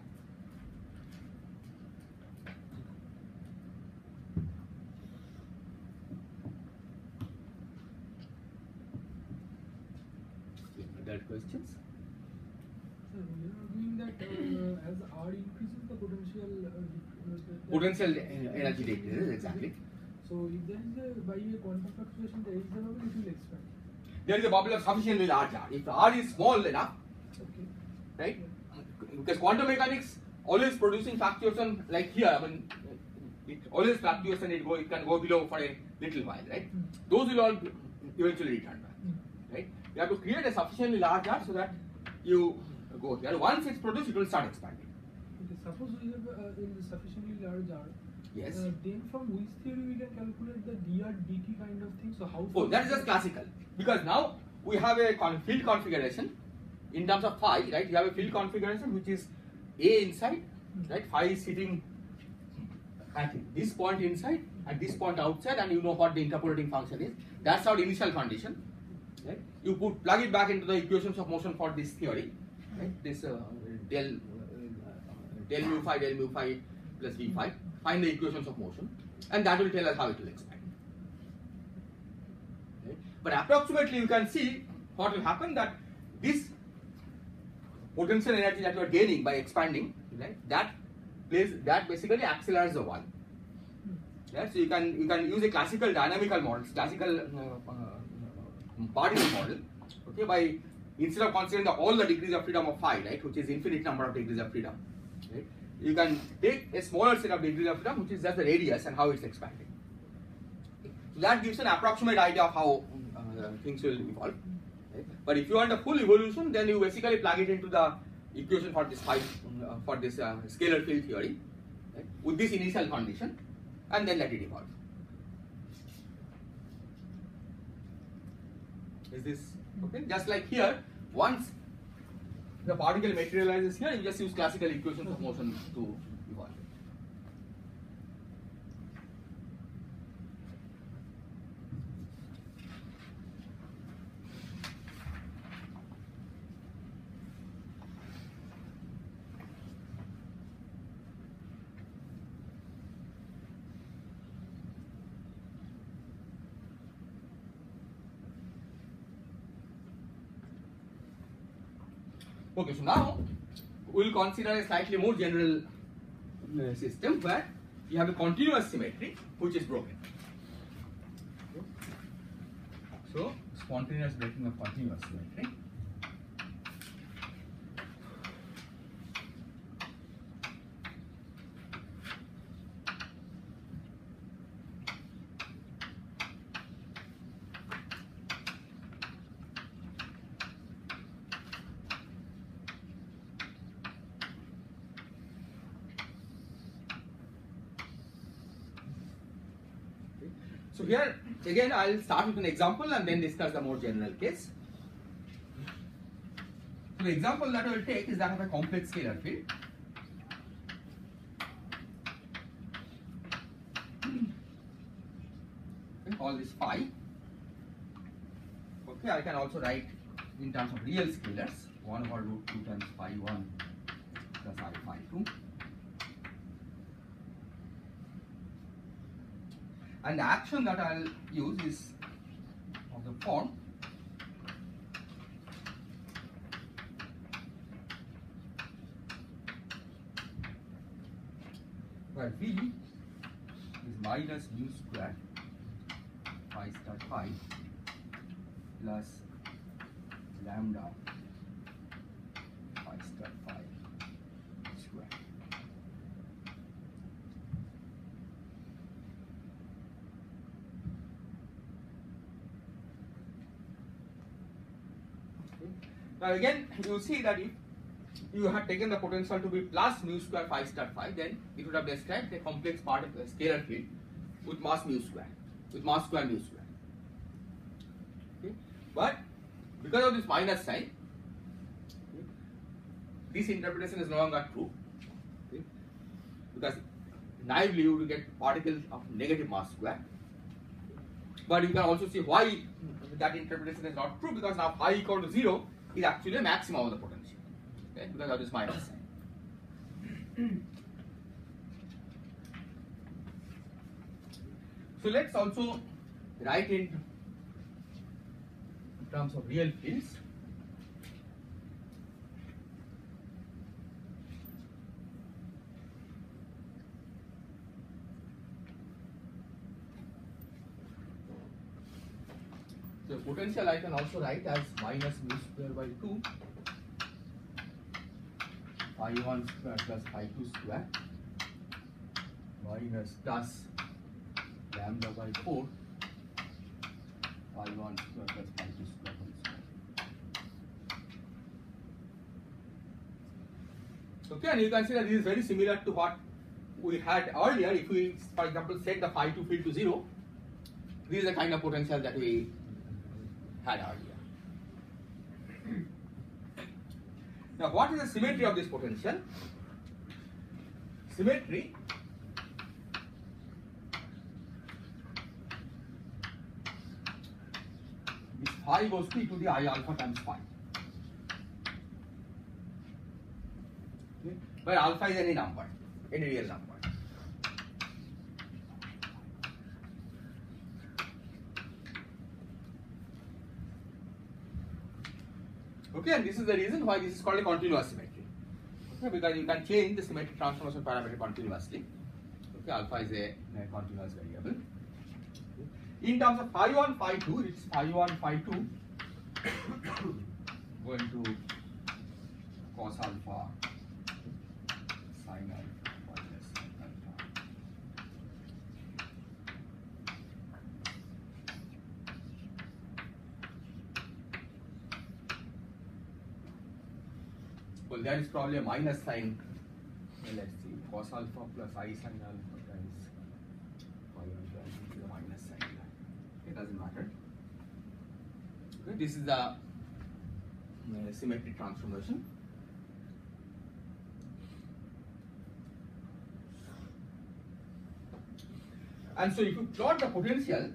Other questions? Sir, we are arguing that as R increases, the Potential energy decreases, exactly. So if there is by a quantum fluctuation, there is a bubble, it will expand. There is a bubble of sufficiently large R. If R is small enough, Okay. right? Because quantum mechanics always producing fluctuation like here. I mean, it always fluctuation. It can go below for a little while, right? Those will all eventually return back, right? You have to create a sufficiently large R so that you go here. Once it's produced, it will start expanding. Okay. Suppose we have in the sufficiently large R. Yes. Then from which theory we can calculate the dr dt kind of thing? So how? Oh, that is just classical. Because now we have a field configuration in terms of phi, right? You have a field configuration which is A inside, right? Phi is sitting at this point inside and this point outside, and you know what the interpolating function is. That's our initial condition. Right? You plug it back into the equations of motion for this theory, right? This del mu phi plus v phi. Find the equations of motion, and that will tell us how it will expand. Right? But approximately, you can see what will happen, that this potential energy that you are gaining by expanding, right? That basically accelerates the wall. Right? So you can use a classical dynamical model, classical particle model. Okay, by instead of considering all the degrees of freedom of phi, right, which is infinite number of degrees of freedom, right? You can take a smaller set of degrees of freedom, which is just the radius and how it's expanding. So that gives an approximate idea of how things will evolve. Right? But if you want a full evolution, then you basically plug it into the equation for this scalar field theory, right, with this initial condition, and then let it evolve. Is this okay? Just like here, once the particle materializes here, you just use classical equations of motion to evolve it. Okay, so now we will consider a slightly more general system where you have a continuous symmetry which is broken. Okay. So, spontaneous breaking of continuous symmetry. So here again I will start with an example and then discuss the more general case. So the example that I will take is that of a complex scalar field. Okay, call this phi. Okay, I can also write in terms of real scalars 1 over root 2 times phi 1 plus I phi 2. And the action that I will use is of the form where V is minus mu square phi star phi plus lambda phi star phi square. Now again, you see that if you had taken the potential to be plus mu square phi star phi, then it would have described a complex part of the scalar field with mass mu square, with mass square mu square. Okay? But because of this minus sign, this interpretation is no longer true. Okay? Because naively you will get particles of negative mass square. But you can also see why that interpretation is not true, because now phi equal to 0 is actually a maximum of the potential. Okay? Because of this minus sign. So let's also write in terms of real fields. So potential I can also write as minus mu square by 2 phi 1 square plus phi 2 square minus plus lambda by 4 phi 1 square plus phi 2 square whole square. Okay, and you can see that this is very similar to what we had earlier. If we, for example, set the phi 2 field to 0, this is the kind of potential that we had earlier. Now, what is the symmetry of this potential? Symmetry is phi goes to e to the I alpha times phi, okay, where alpha is any number, any real number. Okay, and this is the reason why this is called a continuous symmetry. Okay, because you can change the symmetric transformation parameter continuously. Okay, alpha is a continuous variable. In terms of phi 1, phi 2, it's phi 1, phi 2 going to cos alpha, sin alpha, minus sin alpha. Well, there is probably a minus sign. Well, let's see, cos alpha plus I sin alpha times phi 1 is a minus sign. It doesn't matter. Okay, this is the symmetric transformation. And so if you plot the potential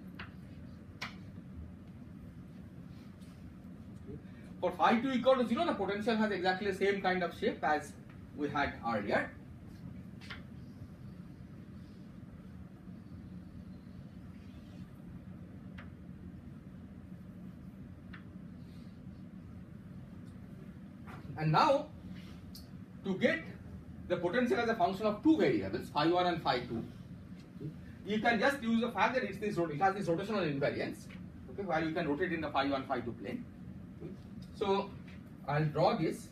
for phi 2 equal to 0, the potential has exactly the same kind of shape as we had earlier. And now, to get the potential as a function of two variables, phi 1 and phi 2, you can just use the fact that it has this rotational invariance, okay, where you can rotate in the phi 1, phi 2 plane. Okay. So, I'll draw this.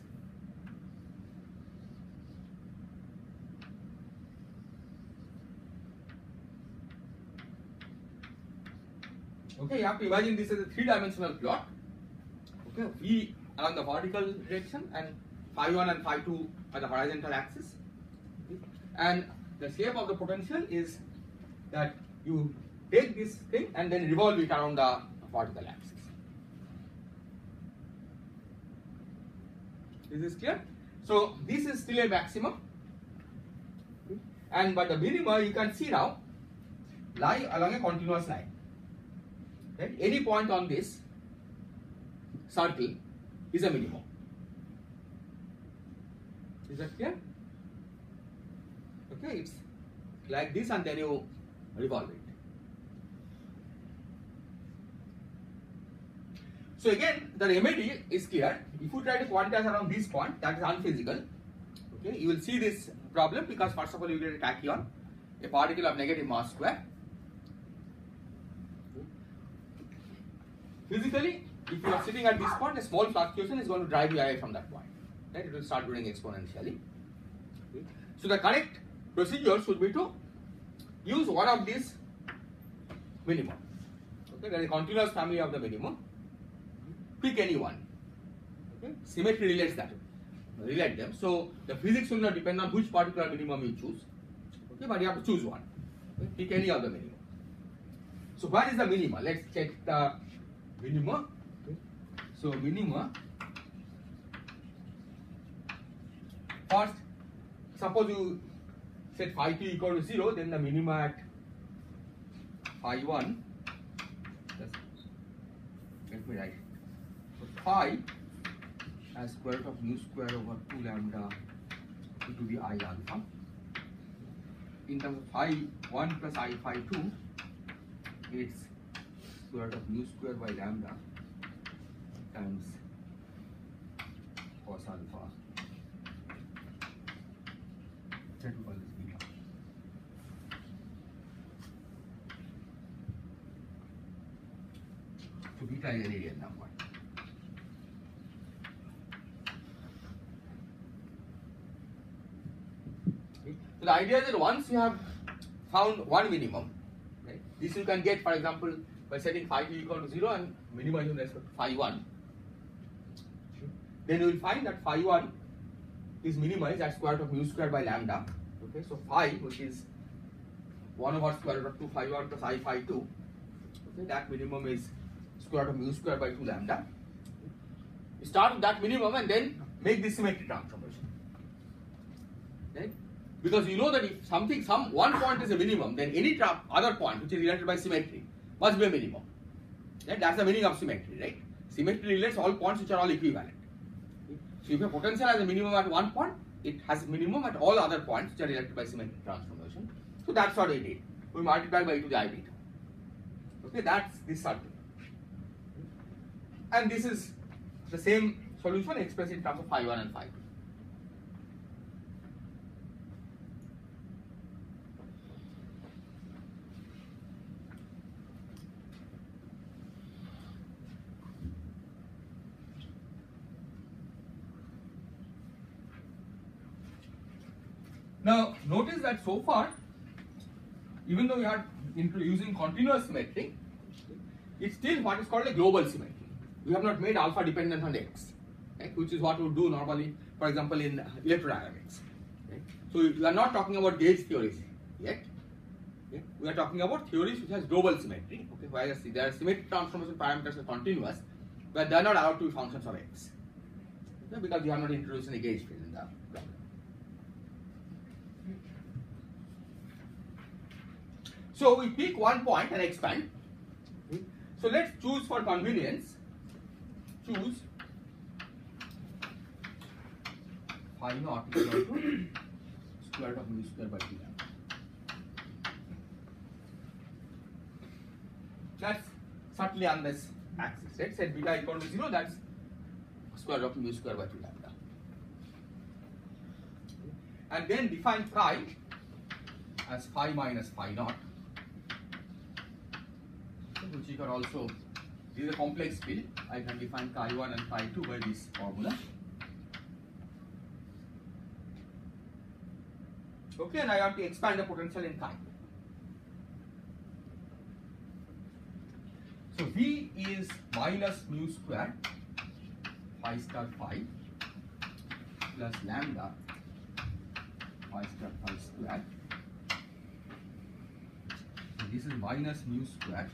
Okay, you have to imagine this as a three-dimensional plot. Okay, V along the vertical direction and phi 1 and phi 2 are the horizontal axis. Okay. And the shape of the potential is that you take this thing and then revolve it around the vertical axis. Is this clear? So this is still a maximum, and but the minima you can see now lie along a continuous line. Right? Any point on this circle is a minimum. Is that clear? Okay, it's like this and then you revolve it. So again, the remedy is clear. If you try to quantize around this point, that is unphysical. Okay, you will see this problem because first of all you get a tachyon, a particle of negative mass square. Physically, if you are sitting at this point, a small fluctuation is going to drive you away from that point. Right? It will start growing exponentially. Okay. So the correct procedure should be to use one of these minimum. Okay, there is a continuous family of the minimum. Pick any one. Okay? Symmetry relates that. Relate them. So the physics will not depend on which particular minimum you choose. Okay, but you have to choose one. Okay? Pick any of the minimum. So what is the minima? Let's check the minima. Okay. So minima. First, suppose you set phi 2 equal to 0, then the minima at phi 1. Let me write. So phi as square root of mu square over 2 lambda into the I alpha. In terms of phi 1 plus I phi 2, it's square root of mu square by lambda times cos alpha. That we call this beta. So beta is an real number. Okay. So the idea is that once you have found one minimum, right, this you can get, for example, by setting phi 2 equal to 0 and minimizing in respect to phi 1. Then you will find that phi 1 is minimized at square root of mu square by lambda. Okay, so phi, which is 1 over square root of 2 phi 1 plus I phi 2. Okay, that minimum is square root of mu square by 2 lambda. You start with that minimum and then make this symmetry transformation. Right? Because you know that if one point is a minimum, then any other point which is related by symmetry must be a minimum. Right? That's the meaning of symmetry, right? Symmetry relates all points which are all equivalent. Okay? So if a potential has a minimum at one point, it has a minimum at all other points which are related by symmetry transformation. So that's what we did. We multiplied by e to the I beta. Okay, that's this circle. And this is the same solution expressed in terms of phi 1 and phi 2. Now, notice that so far, even though we are using continuous symmetry, it's still what is called a global symmetry. We have not made alpha dependent on x, right, which is what we do normally, for example, in electrodynamics. Right? So we are not talking about gauge theories yet. Okay? We are talking about theories which has global symmetry. Okay, whereas there are symmetric transformation parameters are continuous, but they are not allowed to be functions of x. Okay? Because we have not introduced any gauge field in the problem. So we pick one point and expand. Okay? So let's choose for convenience. Choose phi naught equal to square root of mu square by 2 lambda. That's certainly on this axis. Let's set beta equal to 0. That's square root of mu square by 2 lambda. And then define chi as phi minus phi naught, which you can also, this is a complex field. I can define chi 1 and chi 2 by this formula. Okay, and I want to expand the potential in chi. So V is minus mu square phi star phi plus lambda phi star phi square. So this is minus mu square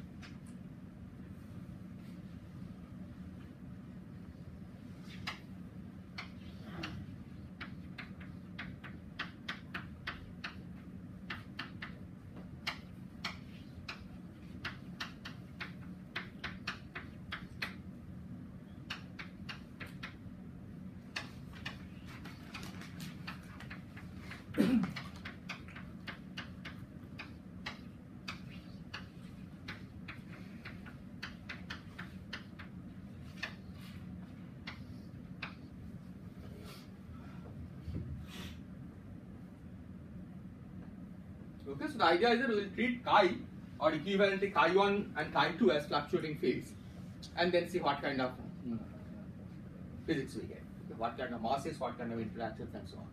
Okay, so the idea is that we will treat chi or equivalently chi 1 and chi 2 as fluctuating fields and then see what kind of physics we get. Okay, what kind of masses, what kind of interactions and so on.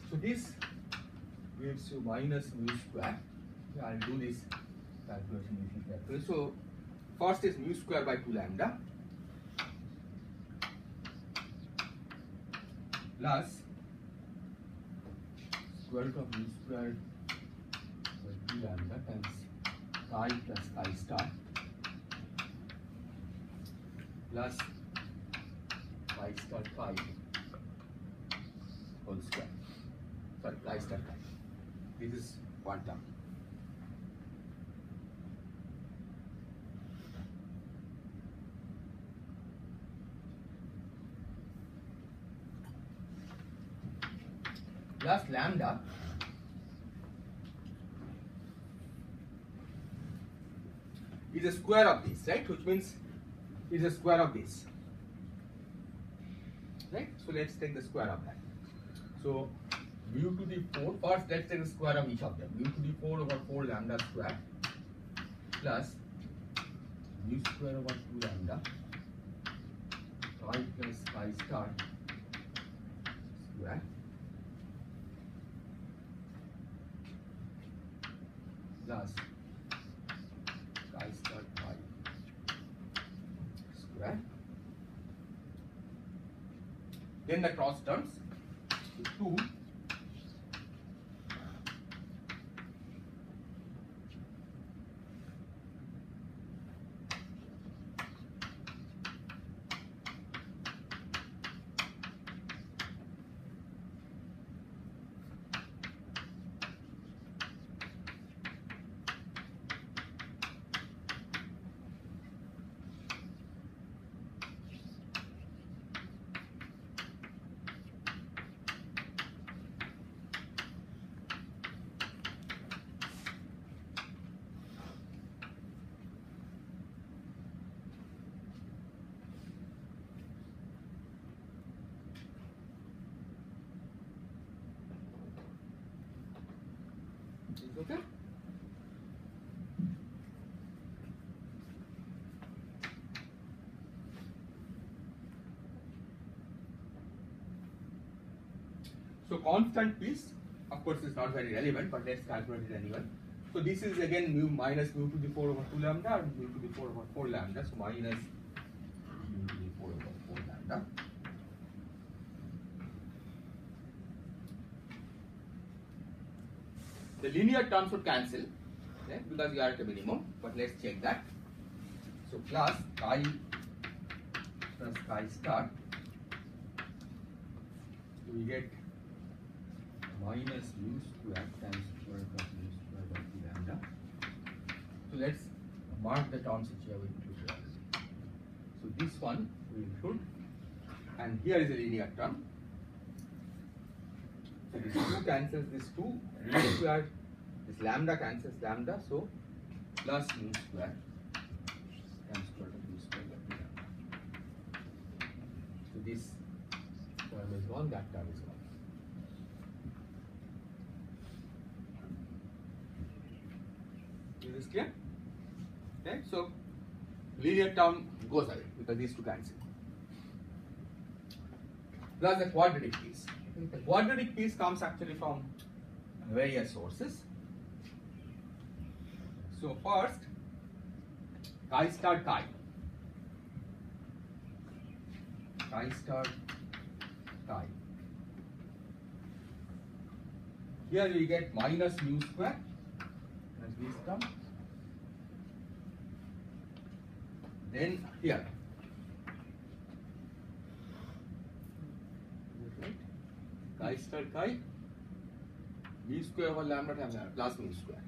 So this gives you minus mu square. Yeah, I'll do this calculation using calculator. So first is mu square by 2 lambda plus square root of mu square by 2 lambda times chi plus chi star plus chi star chi whole square. Sorry, chi star chi. This is one term. Plus lambda is a square of this, right? Which means is a square of this, right? So let's take the square of that. So mu to the 4, first let's take the square of each of them. Mu to the 4 over 4 lambda square plus mu square over 2 lambda chi plus chi star square plus chi star chi square. Then the cross terms, so 2 is okay. So constant piece, of course, is not very relevant, but let's calculate it anyway. So this is again mu minus mu to the 4 over 2 lambda and mu to the 4 over 4 lambda. So minus mu to the 4 over 4 lambda. The linear terms would cancel, okay, because you are at a minimum, but let's check that. So plus chi plus chi star, so we get minus mu square times square root of mu square by 2 lambda. So let's mark the terms which we have included already. So this one we include, and here is a linear term. So this 2 cancels this 2, mu square, this lambda cancels lambda, so plus mu square times square root of mu square by 2 lambda. So this term is gone, that term is gone. Is this clear? Okay, so linear term goes away because these 2 cancel. Plus the quadratic piece. The quadratic piece comes actually from various sources. So first, chi star chi. Chi star chi. Here we get minus mu square as this term. Then here, chi star chi, mu square over lambda times lambda plus mu square.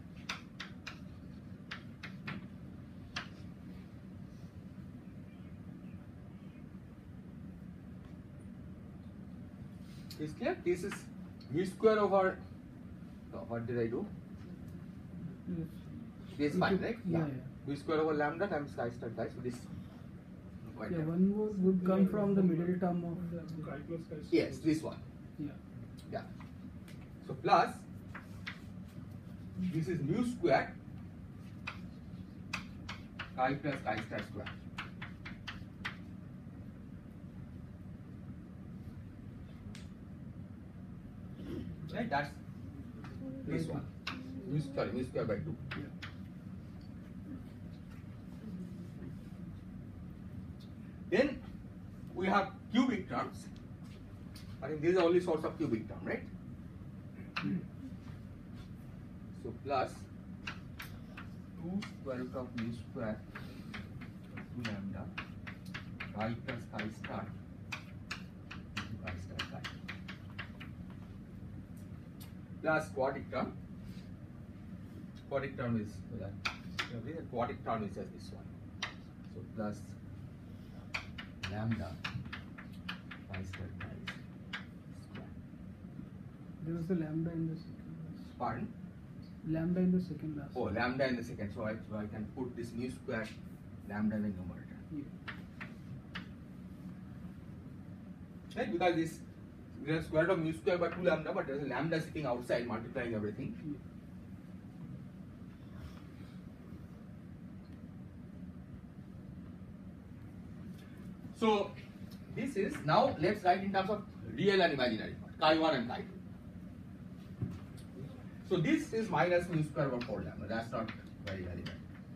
Is clear? This is mu square over, what did I do? This is fine, right? Yeah. Mu square over lambda times chi star chi. So this quite Yeah, right. one more would come from the middle term of Chi plus chi star. Yes, this one. yeah. Yeah. So plus this is mu square chi plus chi star square. Right? That's this one. Sorry, mu square by 2. Then we have cubic terms. I think this is the only source of cubic term, right? So plus 2 square root of mu square 2 lambda chi plus chi star chi star chi plus quadratic term. Quadratic term is the quadratic term is just this one. So plus lambda chi square chi square. There was the lambda in the second class. Pardon? Lambda in the second class. Oh, lambda in the second. So I can put this mu square lambda in the numerator. Yeah. Right? Because this we have square root of mu square by 2 lambda, but there is a lambda sitting outside multiplying everything. Yeah. So this is now let's write in terms of real and imaginary part, chi 1 and chi 2. So this is minus mu square over 4 lambda. That's not very relevant.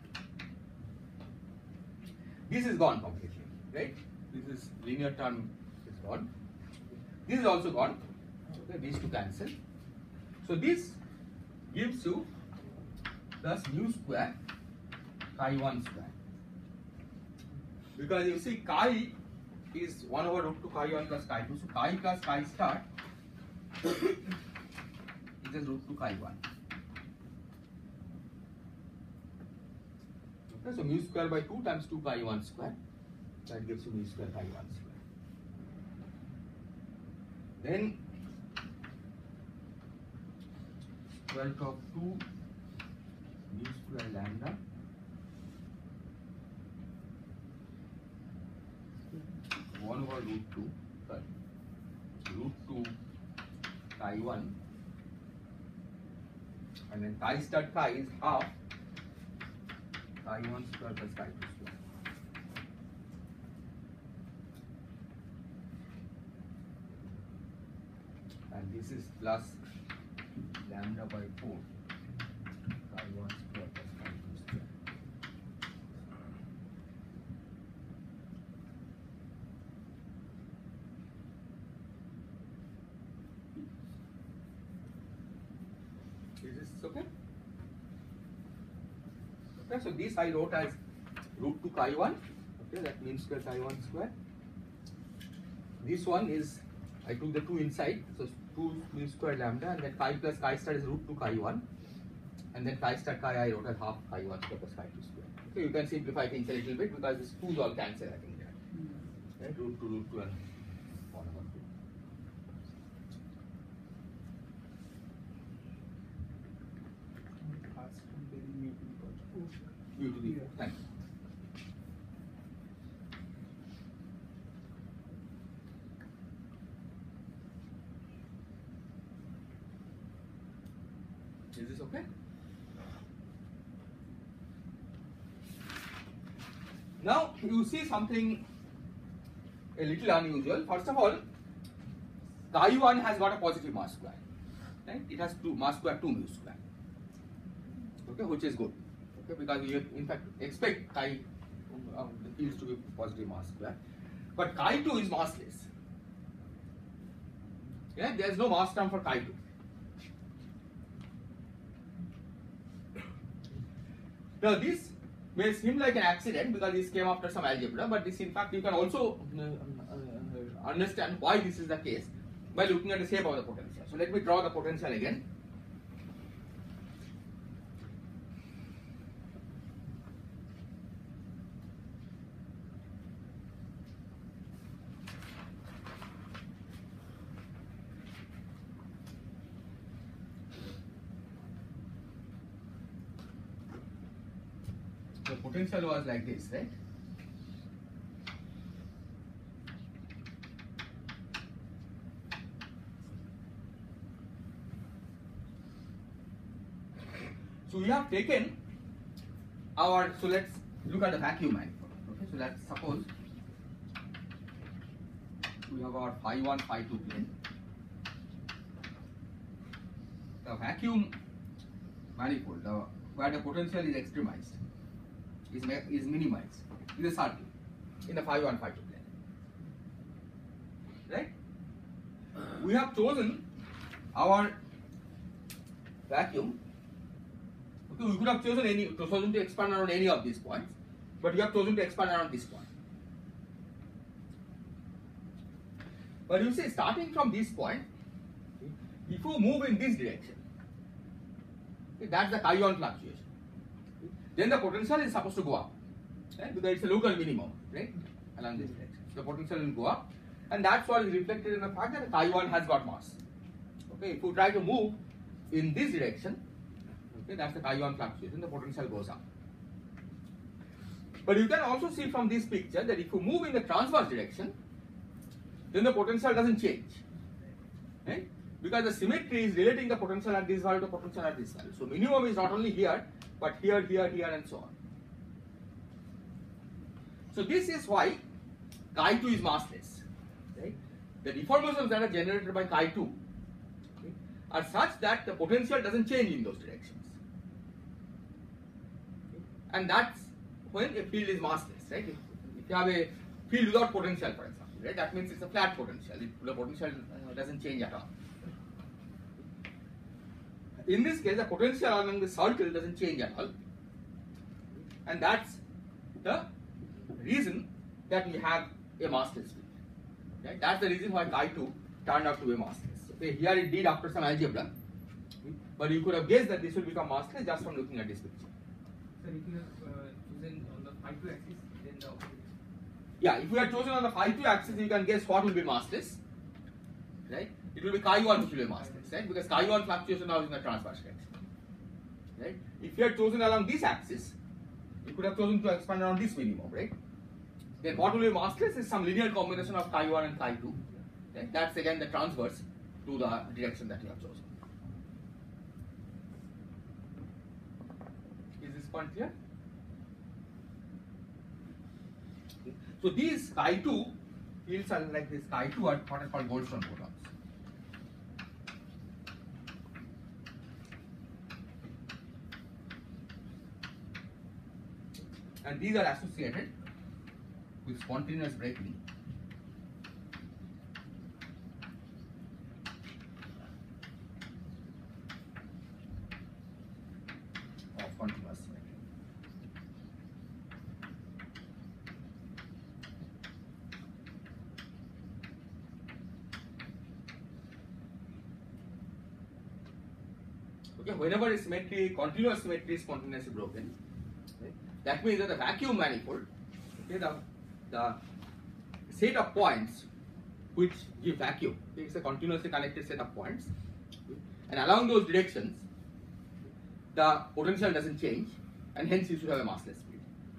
This is gone completely, right? This is linear term is gone. This is also gone. Okay, these two cancel. So this gives you plus mu square chi 1 square. Because you see chi is 1 over root 2 chi 1 plus chi 2. So chi plus chi star is just root 2 chi 1. Okay, so mu square by 2 times 2 chi 1 square. That gives you mu square chi 1 square. Then square root of 2 mu square lambda over root 2, sorry, root 2 chi 1, and then chi star chi is half chi 1 square plus chi 2 square. And this is plus lambda by 4 chi 1 square plus chi 2 square. Is this okay? Okay, so this I wrote as root 2 chi 1. Okay, that means square chi 1 square. This one is, I took the 2 inside, so 2 mu square lambda, and then chi plus chi star is root 2 chi 1. And then chi star chi I wrote as half chi 1 square plus chi 2 square. Okay, you can simplify things a little bit because these 2's all cancel, I think. Right? Root 2 and 1 over 2. Mu to the thank you. Is this okay? Now you see something a little unusual. First of all, chi 1 has got a positive mass square. Right? It has mass square 2 mu square. Okay, which is good. Okay, because you in fact expect chi the fields to be positive mass square. But chi 2 is massless. Yeah, there is no mass term for chi 2. Now this may seem like an accident because this came after some algebra, but this in fact you can also understand why this is the case by looking at the shape of the potential. So let me draw the potential again. The potential was like this, right? So we have taken our, so let's look at the vacuum manifold. Okay, so let's suppose we have our phi 1, phi 2 plane. the vacuum manifold, where the potential is extremized, is minimized, is a circle in the phi 1, phi 2 plane. Right? We have chosen our vacuum. Okay, we could have chosen to expand around any of these points, but we have chosen to expand around this point. But you see, starting from this point, if you move in this direction, okay, that's the chi-1 fluctuation. Then the potential is supposed to go up, right? Because it's a local minimum, right? Along this direction, so the potential will go up, and that's what is reflected in the fact that chi-1 has got mass. Okay, if you try to move in this direction, okay, that's the chi-1 fluctuation, the potential goes up. But you can also see from this picture that if you move in the transverse direction, then the potential doesn't change, right? Because the symmetry is relating the potential at this value to potential at this value. So minimum is not only here, but here, here, here, and so on. So this is why chi2 is massless, right? The deformations that are generated by chi2, okay, are such that the potential doesn't change in those directions, okay? And that's when a field is massless, right? If you have a field without potential, for example, right, that means it's a flat potential. The potential doesn't change at all. In this case, the potential along the circle doesn't change at all, and that's the reason that we have a massless field. Right? That's the reason why chi2 turned out to be massless. Okay, here it did after some algebra, but you could have guessed that this will become massless just from looking at this picture. So if you have chosen on the phi 2 axis, then the opposite. Yeah, if you had chosen on the phi 2 axis, you can guess what will be massless, right? It will be chi1 which will be massless, right? Because chi1 fluctuation now is in the transverse direction, right? If you had chosen along this axis, you could have chosen to expand around this minimum, right? Then what will be massless is some linear combination of chi1 and chi2, right? That's again the transverse to the direction that you have chosen. Is this point clear? So these chi2 fields are like this chi2 are what is called Goldstone bosons. And these are associated with spontaneous breaking of continuous symmetry. Okay, whenever a symmetry, continuous symmetry is spontaneously broken, okay, that means that the vacuum manifold, okay, the set of points which give vacuum, okay, it's a continuously connected set of points, okay, and along those directions, the potential doesn't change, and hence you should have a massless field.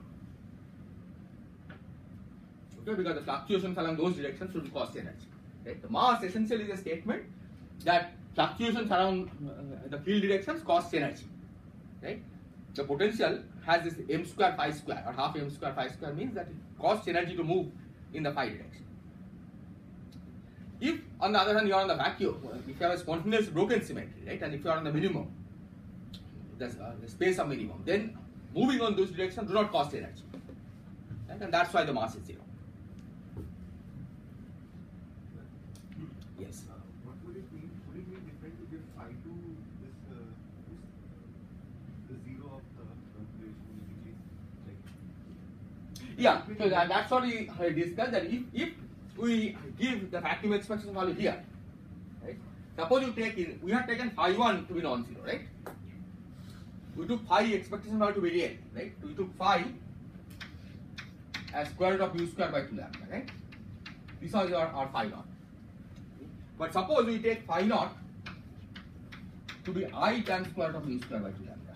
Okay, because the fluctuations along those directions should cost energy. Right? The mass essentially is a statement that fluctuations around the field directions cost energy. Right? The potential has this m square phi square, or half m square phi square, means that it costs energy to move in the phi direction. If on the other hand you are on the vacuum, if you have a spontaneous broken symmetry, right, and if you are on the minimum, the space of minimum, then moving on those directions do not cost energy, right? And that's why the mass is zero. Yes. What would it mean? Would it mean different to give phi to this the zero of the calculation, basically? Like, Yeah. So that's what we discussed. That if we give the vacuum expectation value here, right? Suppose you take in, we have taken phi 1 to be non-zero, right? We took phi expectation value to be real, right? We took phi as square root of mu square by 2 lambda, right? This was our phi naught. But suppose we take phi naught to be I times square root of mu square by 2 lambda,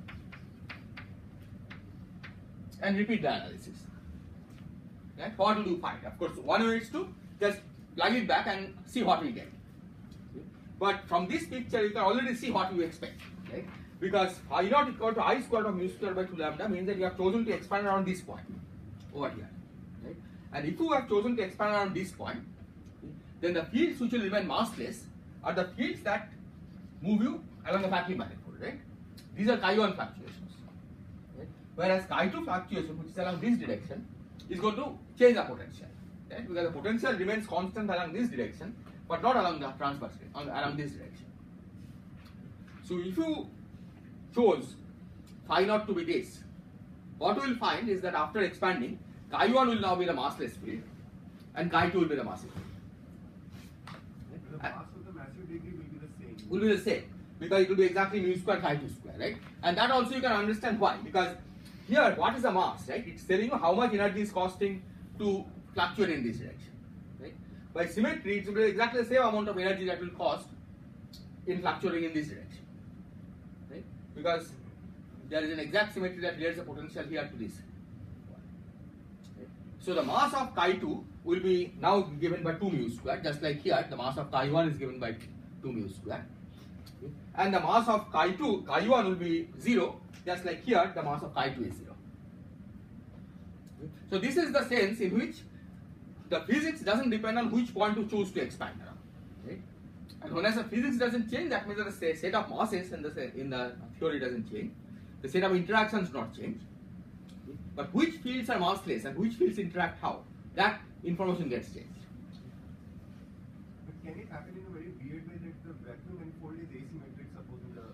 and repeat the analysis. Right? What will you find? Of course, one way is to just plug it back and see what we get. But from this picture, you can already see what you expect, right? Because phi naught equal to I square root of mu square by 2 lambda means that you have chosen to expand around this point over here, right? And if you have chosen to expand around this point, then the fields which will remain massless are the fields that move you along the vacuum manifold, right? These are chi1 fluctuations, right? Whereas chi2 fluctuation, which is along this direction, is going to change the potential, right? Because the potential remains constant along this direction, but not along the transverse, along this direction. So if you chose phi naught to be this, what we will find is that after expanding, chi1 will now be the massless field, and chi2 will be the massive field. The mass of the massive degree will be the same. Will be the same, because it will be exactly mu square chi2 square, right? And that also you can understand why, because here what is the mass, right? It's telling you how much energy is costing to fluctuate in this direction, right? By symmetry, it will be exactly the same amount of energy that will cost in fluctuating in this direction, right? Because there is an exact symmetry that relates the potential here to this. Right? So the mass of chi2 will be now given by 2 mu square, just like here the mass of chi1 is given by 2 mu square. Okay? And the mass of chi1 will be 0, just like here the mass of chi2 is 0. Okay? So this is the sense in which the physics doesn't depend on which point to choose to expand around. Right? And when I say physics doesn't change, that means that the set of masses in the theory doesn't change. The set of interactions do not change. But which fields are massless and which fields interact how, that information gets changed. But can it happen in a very weird way that the vacuum manifold is asymmetric, supposing the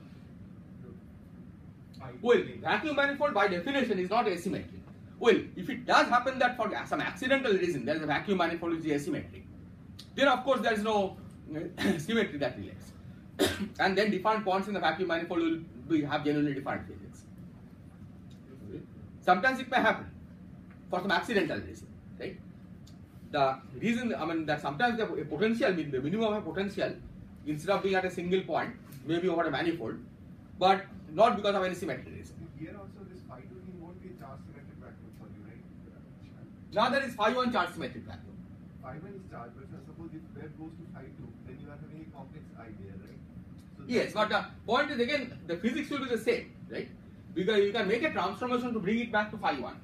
well, vacuum manifold by definition is not asymmetric. Well, if it does happen that for some accidental reason there is a vacuum manifold which is asymmetric, then of course there is no symmetry that relates. And then different points in the vacuum manifold will have genuinely different physics. Sometimes it may happen for some accidental reason, right? The reason, I mean, that sometimes the potential, the minimum of potential, instead of being at a single point, may be over a manifold, but not because of any symmetry reason. Here also this phi 2 thing won't be a charge symmetric vacuum for you, right? Now there is phi 1 charge symmetric vacuum. Phi 1 is charged, but suppose if wave goes to phi 2, then you are having a complex I there, right? So Yes, but the point is again, the physics will be the same, right? Because you can make a transformation to bring it back to phi 1.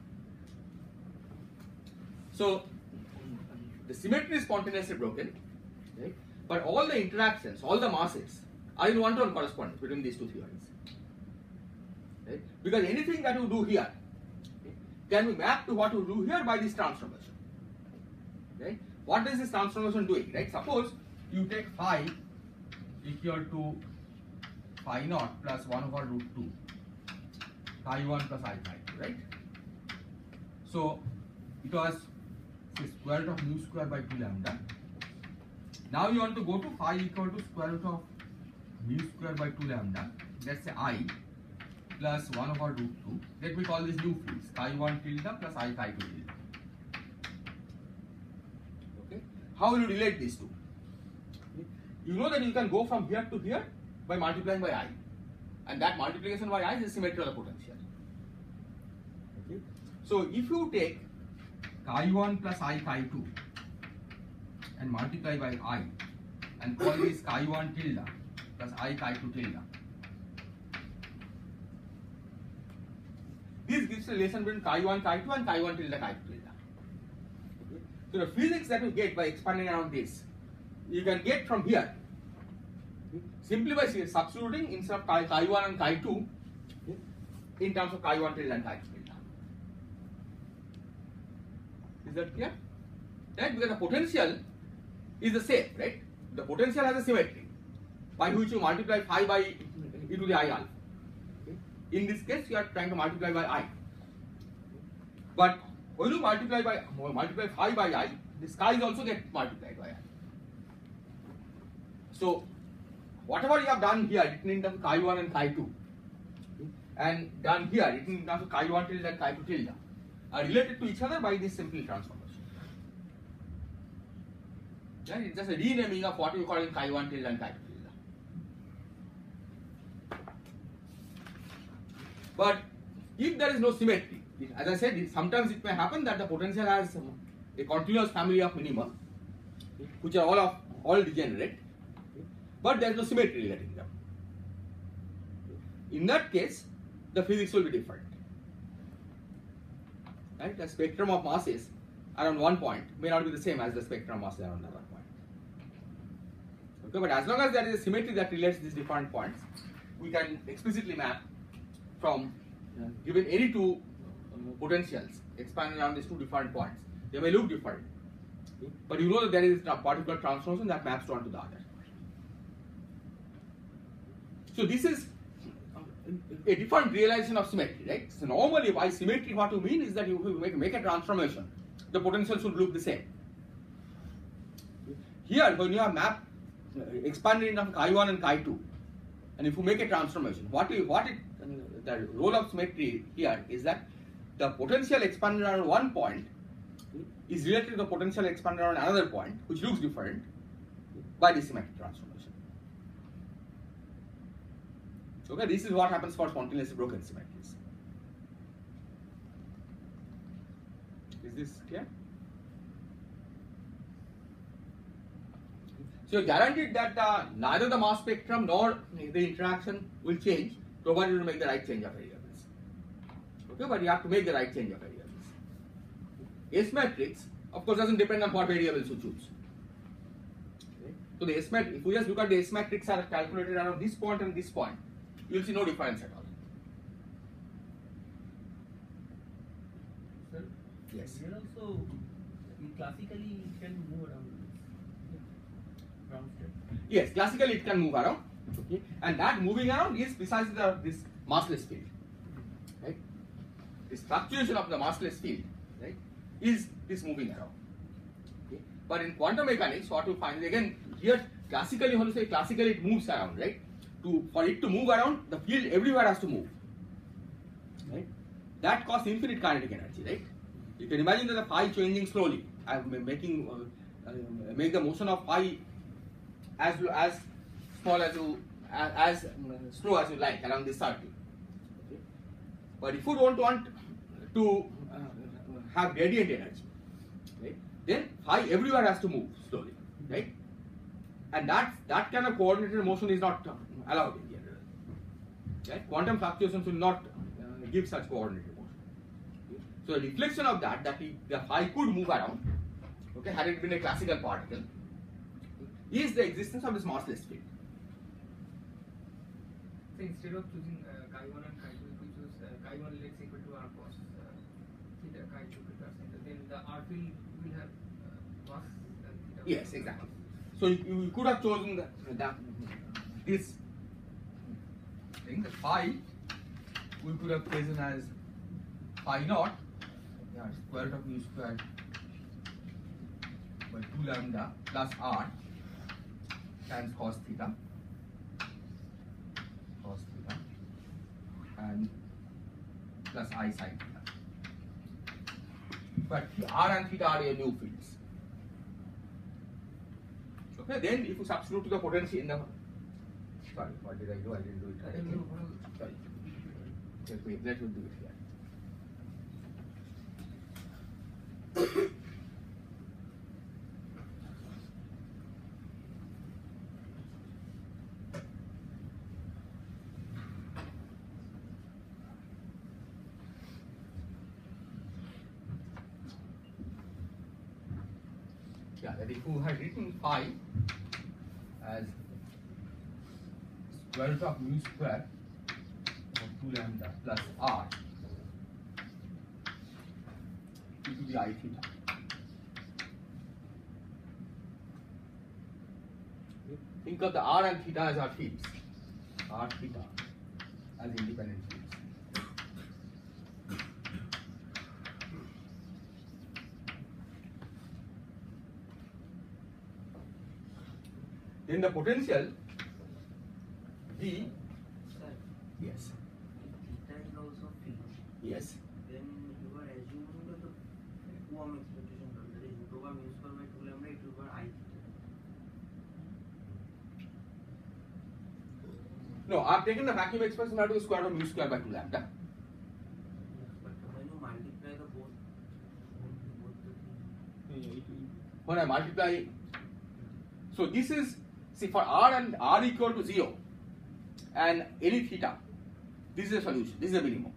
So the symmetry is spontaneously broken, right? But all the interactions, all the masses are in one-to-one correspondence between these two theories. Right? Because anything that you do here, okay, can be mapped to what you do here by this transformation. Right? What is this transformation doing? Right? Suppose you take phi equal to phi naught plus 1 over root 2, phi 1 plus I phi 2, right? So it was say, square root of mu square by 2 lambda. Now you want to go to phi equal to square root of mu square by 2 lambda, let's say I, plus 1 over root 2. Let me call these new fields, chi 1 tilde plus I chi 2 tilde. Okay? How will you relate these two? You know that you can go from here to here by multiplying by I, and that multiplication by I is the symmetry of the potential. Okay? So if you take chi 1 plus I chi 2 and multiply by I and call this chi 1 tilde plus I chi 2 tilde, this gives a relation between chi 1 chi 2 and chi 1 tilde chi 2 tilde. Okay? So the physics that you get by expanding around this, you can get from here simply by substituting instead of chi 1 and chi 2 in terms of chi 1 tilde and chi 2 tilde. Is that clear? Right? Because the potential is the same, right? The potential has a symmetry by which you multiply phi by e to the I alpha. Okay? In this case, you are trying to multiply by I. But when you multiply phi by I, this chi also gets multiplied by I. So whatever you have done here, written in terms of chi 1 and chi 2, and done here, written in terms of chi 1 tilde and chi 2 tilde, are related to each other by this simple transformation. Right? It's just a renaming of what we call in chi 1 tilde and chi 2 tilde. But if there is no symmetry, as I said, sometimes it may happen that the potential has a continuous family of minima, which are all degenerate, but there is no symmetry relating them. In that case, the physics will be different. Right? The spectrum of masses around one point may not be the same as the spectrum of masses around another point. Okay, but as long as there is a symmetry that relates these different points, we can explicitly map from given any two potentials expanding around these two different points. They may look different, okay, but you know that there is a particular transformation that maps one to the other. So this is a different realization of symmetry, right? So normally by symmetry what you mean is that if you make a transformation, the potential should look the same. Here when you have map expanded into chi1 and chi2, and if you make a transformation, the role of symmetry here is that the potential expanded around one point is related to the potential expanded around another point, which looks different, by the symmetric transformation. Okay, this is what happens for spontaneously broken symmetries. Is this clear? So you are guaranteed that neither the mass spectrum nor the interaction will change, provided you make the right change of variables. Okay, but you have to make the right change of variables. S matrix, of course, doesn't depend on what variables you choose. Okay. So the S matrix, if we just look at the S matrix are calculated around this point and this point, you will see no difference at all. Sir, Yes. here also, classically it can move around state. Yes, classically it can move around, okay, and that moving around is precisely this massless field, right? This fluctuation of the massless field, right, is this moving around. Okay, but in quantum mechanics, what you find is again here classically, when you say classically it moves around, right? For it to move around, the field everywhere has to move, right? That costs infinite kinetic energy, right? You can imagine that the phi changing slowly, make the motion of phi as small as as slow as you like along this circle. Okay? But if you don't want to have gradient energy, right, then phi everywhere has to move slowly, right? And that kind of coordinated motion is not allowed in general. Right? Quantum fluctuations will not give such coordinated motion. Okay? So a reflection of that the phi could move around, okay, had it been a classical particle, is the existence of this massless field. So instead of choosing chi1 and chi2, if we choose chi1 let's equal to r cos theta, chi2 equal to r theta, then the r field will have cos theta. Yes, exactly. So you could have chosen this thing, the phi, we could have chosen as phi naught, square root of mu squared by 2 lambda plus r times cos theta, and plus I sin theta. But r and theta are your new fields. Okay, then if you substitute to the potential in the, sorry, what did I do? I didn't do it correctly. Sorry. Let me do it here. Yeah, that if you had written phi as square root of mu square of 2 lambda plus r to the I theta. Think of the r and theta as our fields, r theta as independent fields. Then the potential V. Sir, Yes. theta is also field. Yes. Then you are assuming that the Coulomb expectation term, that is root over mu square by 2 lambda, it over I theta. No, I've taken the vacuum expression out to the square root of mu square by 2 lambda. But when you multiply the both the things, When I multiply, so this is, see, for r and r equal to 0 and any theta, this is a solution, this is a minimum.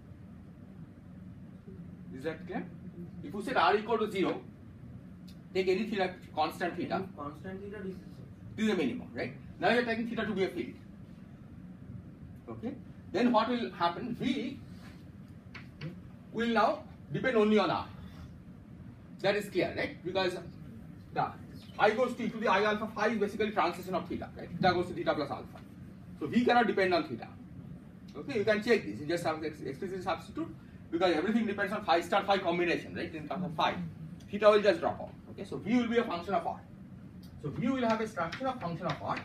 Is that clear? If you set r equal to 0, take any theta, constant theta, constant theta, this is This is a minimum, right? Now you are taking theta to be a field. Okay? Then what will happen? V will now depend only on R. That is clear, right? Because the I goes to e to the I alpha phi is basically translation of theta, right? Theta goes to theta plus alpha. So V cannot depend on theta. Okay, you can check this. You just have to explicitly substitute because everything depends on phi star phi combination, right? In terms of phi, theta will just drop off. Okay, so V will be a function of R. So V will have a structure of function of R.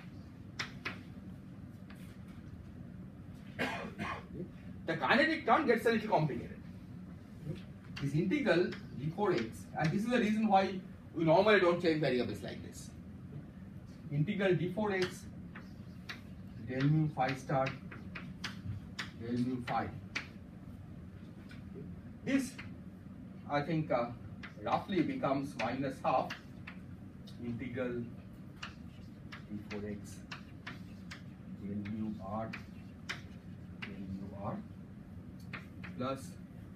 The kinetic term gets a little complicated. This integral d4x, and this is the reason why we normally don't change variables like this. Integral d4x del mu phi star del mu phi. This, I think, roughly becomes minus half integral d4x del mu r plus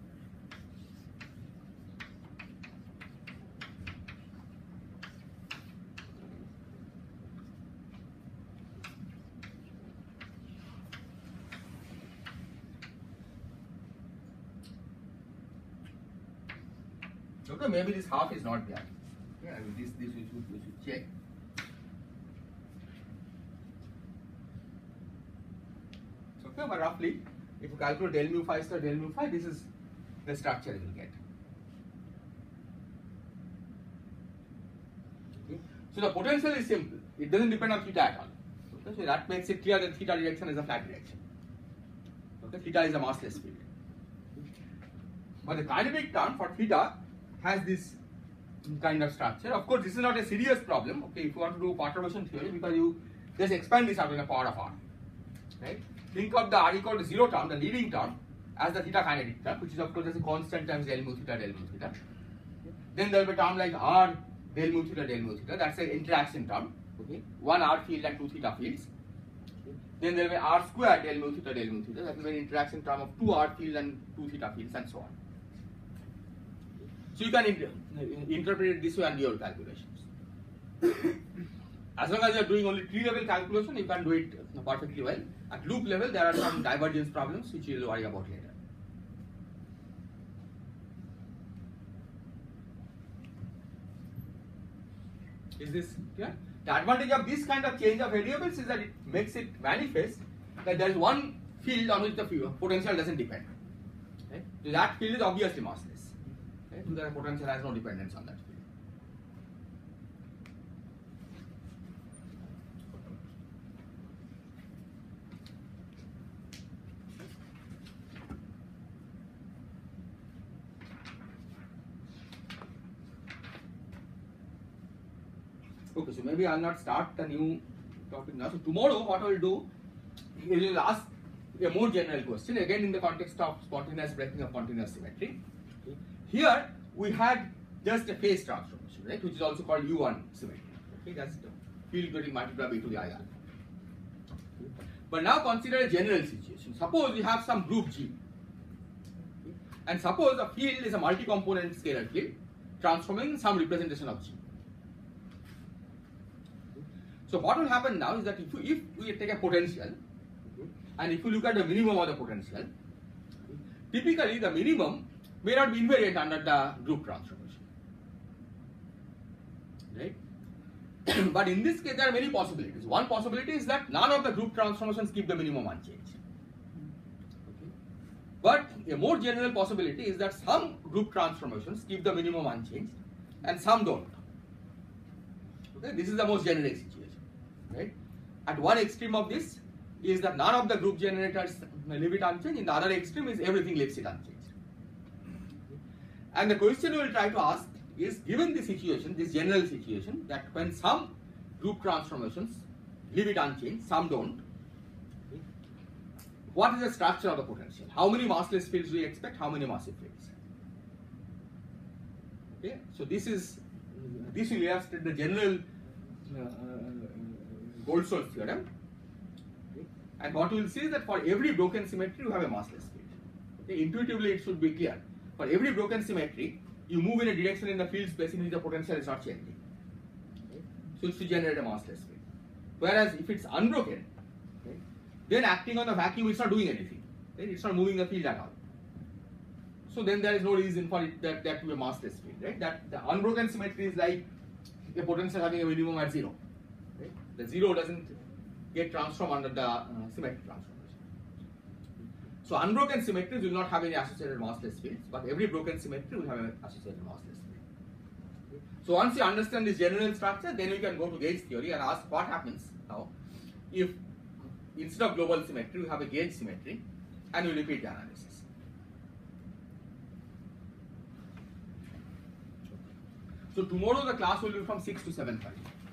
okay, maybe this half is not there. Yeah, I mean this we should check. Okay, but roughly, if you calculate del mu phi star del mu phi, this is the structure you will get. Okay. So the potential is simple. It doesn't depend on theta at all. Okay, so that makes it clear that theta direction is a flat direction. Okay, theta is a massless field. But the kinetic term for theta has this kind of structure. Of course, this is not a serious problem. Okay, if you want to do perturbation theory, because you just expand this out in a power of r, right? Think of the r equal to 0 term, the leading term, as the theta kinetic term, which is of course just a constant times del mu theta del mu theta. Then there will be a term like r del mu theta del mu theta. That's an interaction term. Okay, one r field and two theta fields. Then there will be r square del mu theta del mu theta. That will be an interaction term of two r field and two theta fields and so on. So you can interpret it this way and do your calculations. As long as you are doing only tree level calculation, you can do it perfectly well. At loop level, there are some divergence problems which you will worry about later. Is this clear? The advantage of this kind of change of variables is that it makes it manifest that there is one field on which the potential doesn't depend. Right? So that field is obviously massless. Right? So the potential has no dependence on that field. Okay, so maybe I'll not start the new topic now. So tomorrow what I will do is we will ask a more general question, again in the context of spontaneous breaking of continuous symmetry. Okay. Here we had just a phase transformation, right, which is also called U1 symmetry. Okay, that's the field getting multiplied by to the I alpha. Okay. But now consider a general situation. Suppose you have some group G, okay, and suppose a field is a multi-component scalar field transforming some representation of G. So what will happen now is that if we take a potential, okay, and if you look at the minimum of the potential, okay, typically the minimum may not be invariant under the group transformation, right? But in this case there are many possibilities. One possibility is that none of the group transformations keep the minimum unchanged. Okay. But a more general possibility is that some group transformations keep the minimum unchanged and some don't. Okay, this is the most generic situation. Right? At one extreme of this is that none of the group generators leave it unchanged. In the other extreme is everything leaves it unchanged. And the question we will try to ask is, given the situation, this general situation, that when some group transformations leave it unchanged, some don't, okay, what is the structure of the potential? How many massless fields do we expect? How many massive fields? Okay, so this will illustrate the general Goldstone theorem. Okay. And what we will see is that for every broken symmetry you have a massless field. Okay. Intuitively it should be clear. For every broken symmetry, you move in a direction in the field space in which the potential is not changing. Okay. So it should generate a massless field. Whereas if it's unbroken, okay, then acting on the vacuum, it's not doing anything. Right? It's not moving the field at all. So then there is no reason for it that to be a massless field. Right? That the unbroken symmetry is like a potential having a minimum at 0. Right? The 0 doesn't get transformed under the symmetric transformation. So unbroken symmetries will not have any associated massless fields, but every broken symmetry will have an associated massless field. Okay? So once you understand this general structure, then you can go to gauge theory and ask what happens now if instead of global symmetry, you have a gauge symmetry, and you repeat the analysis. So tomorrow the class will be from 6 to 7:30.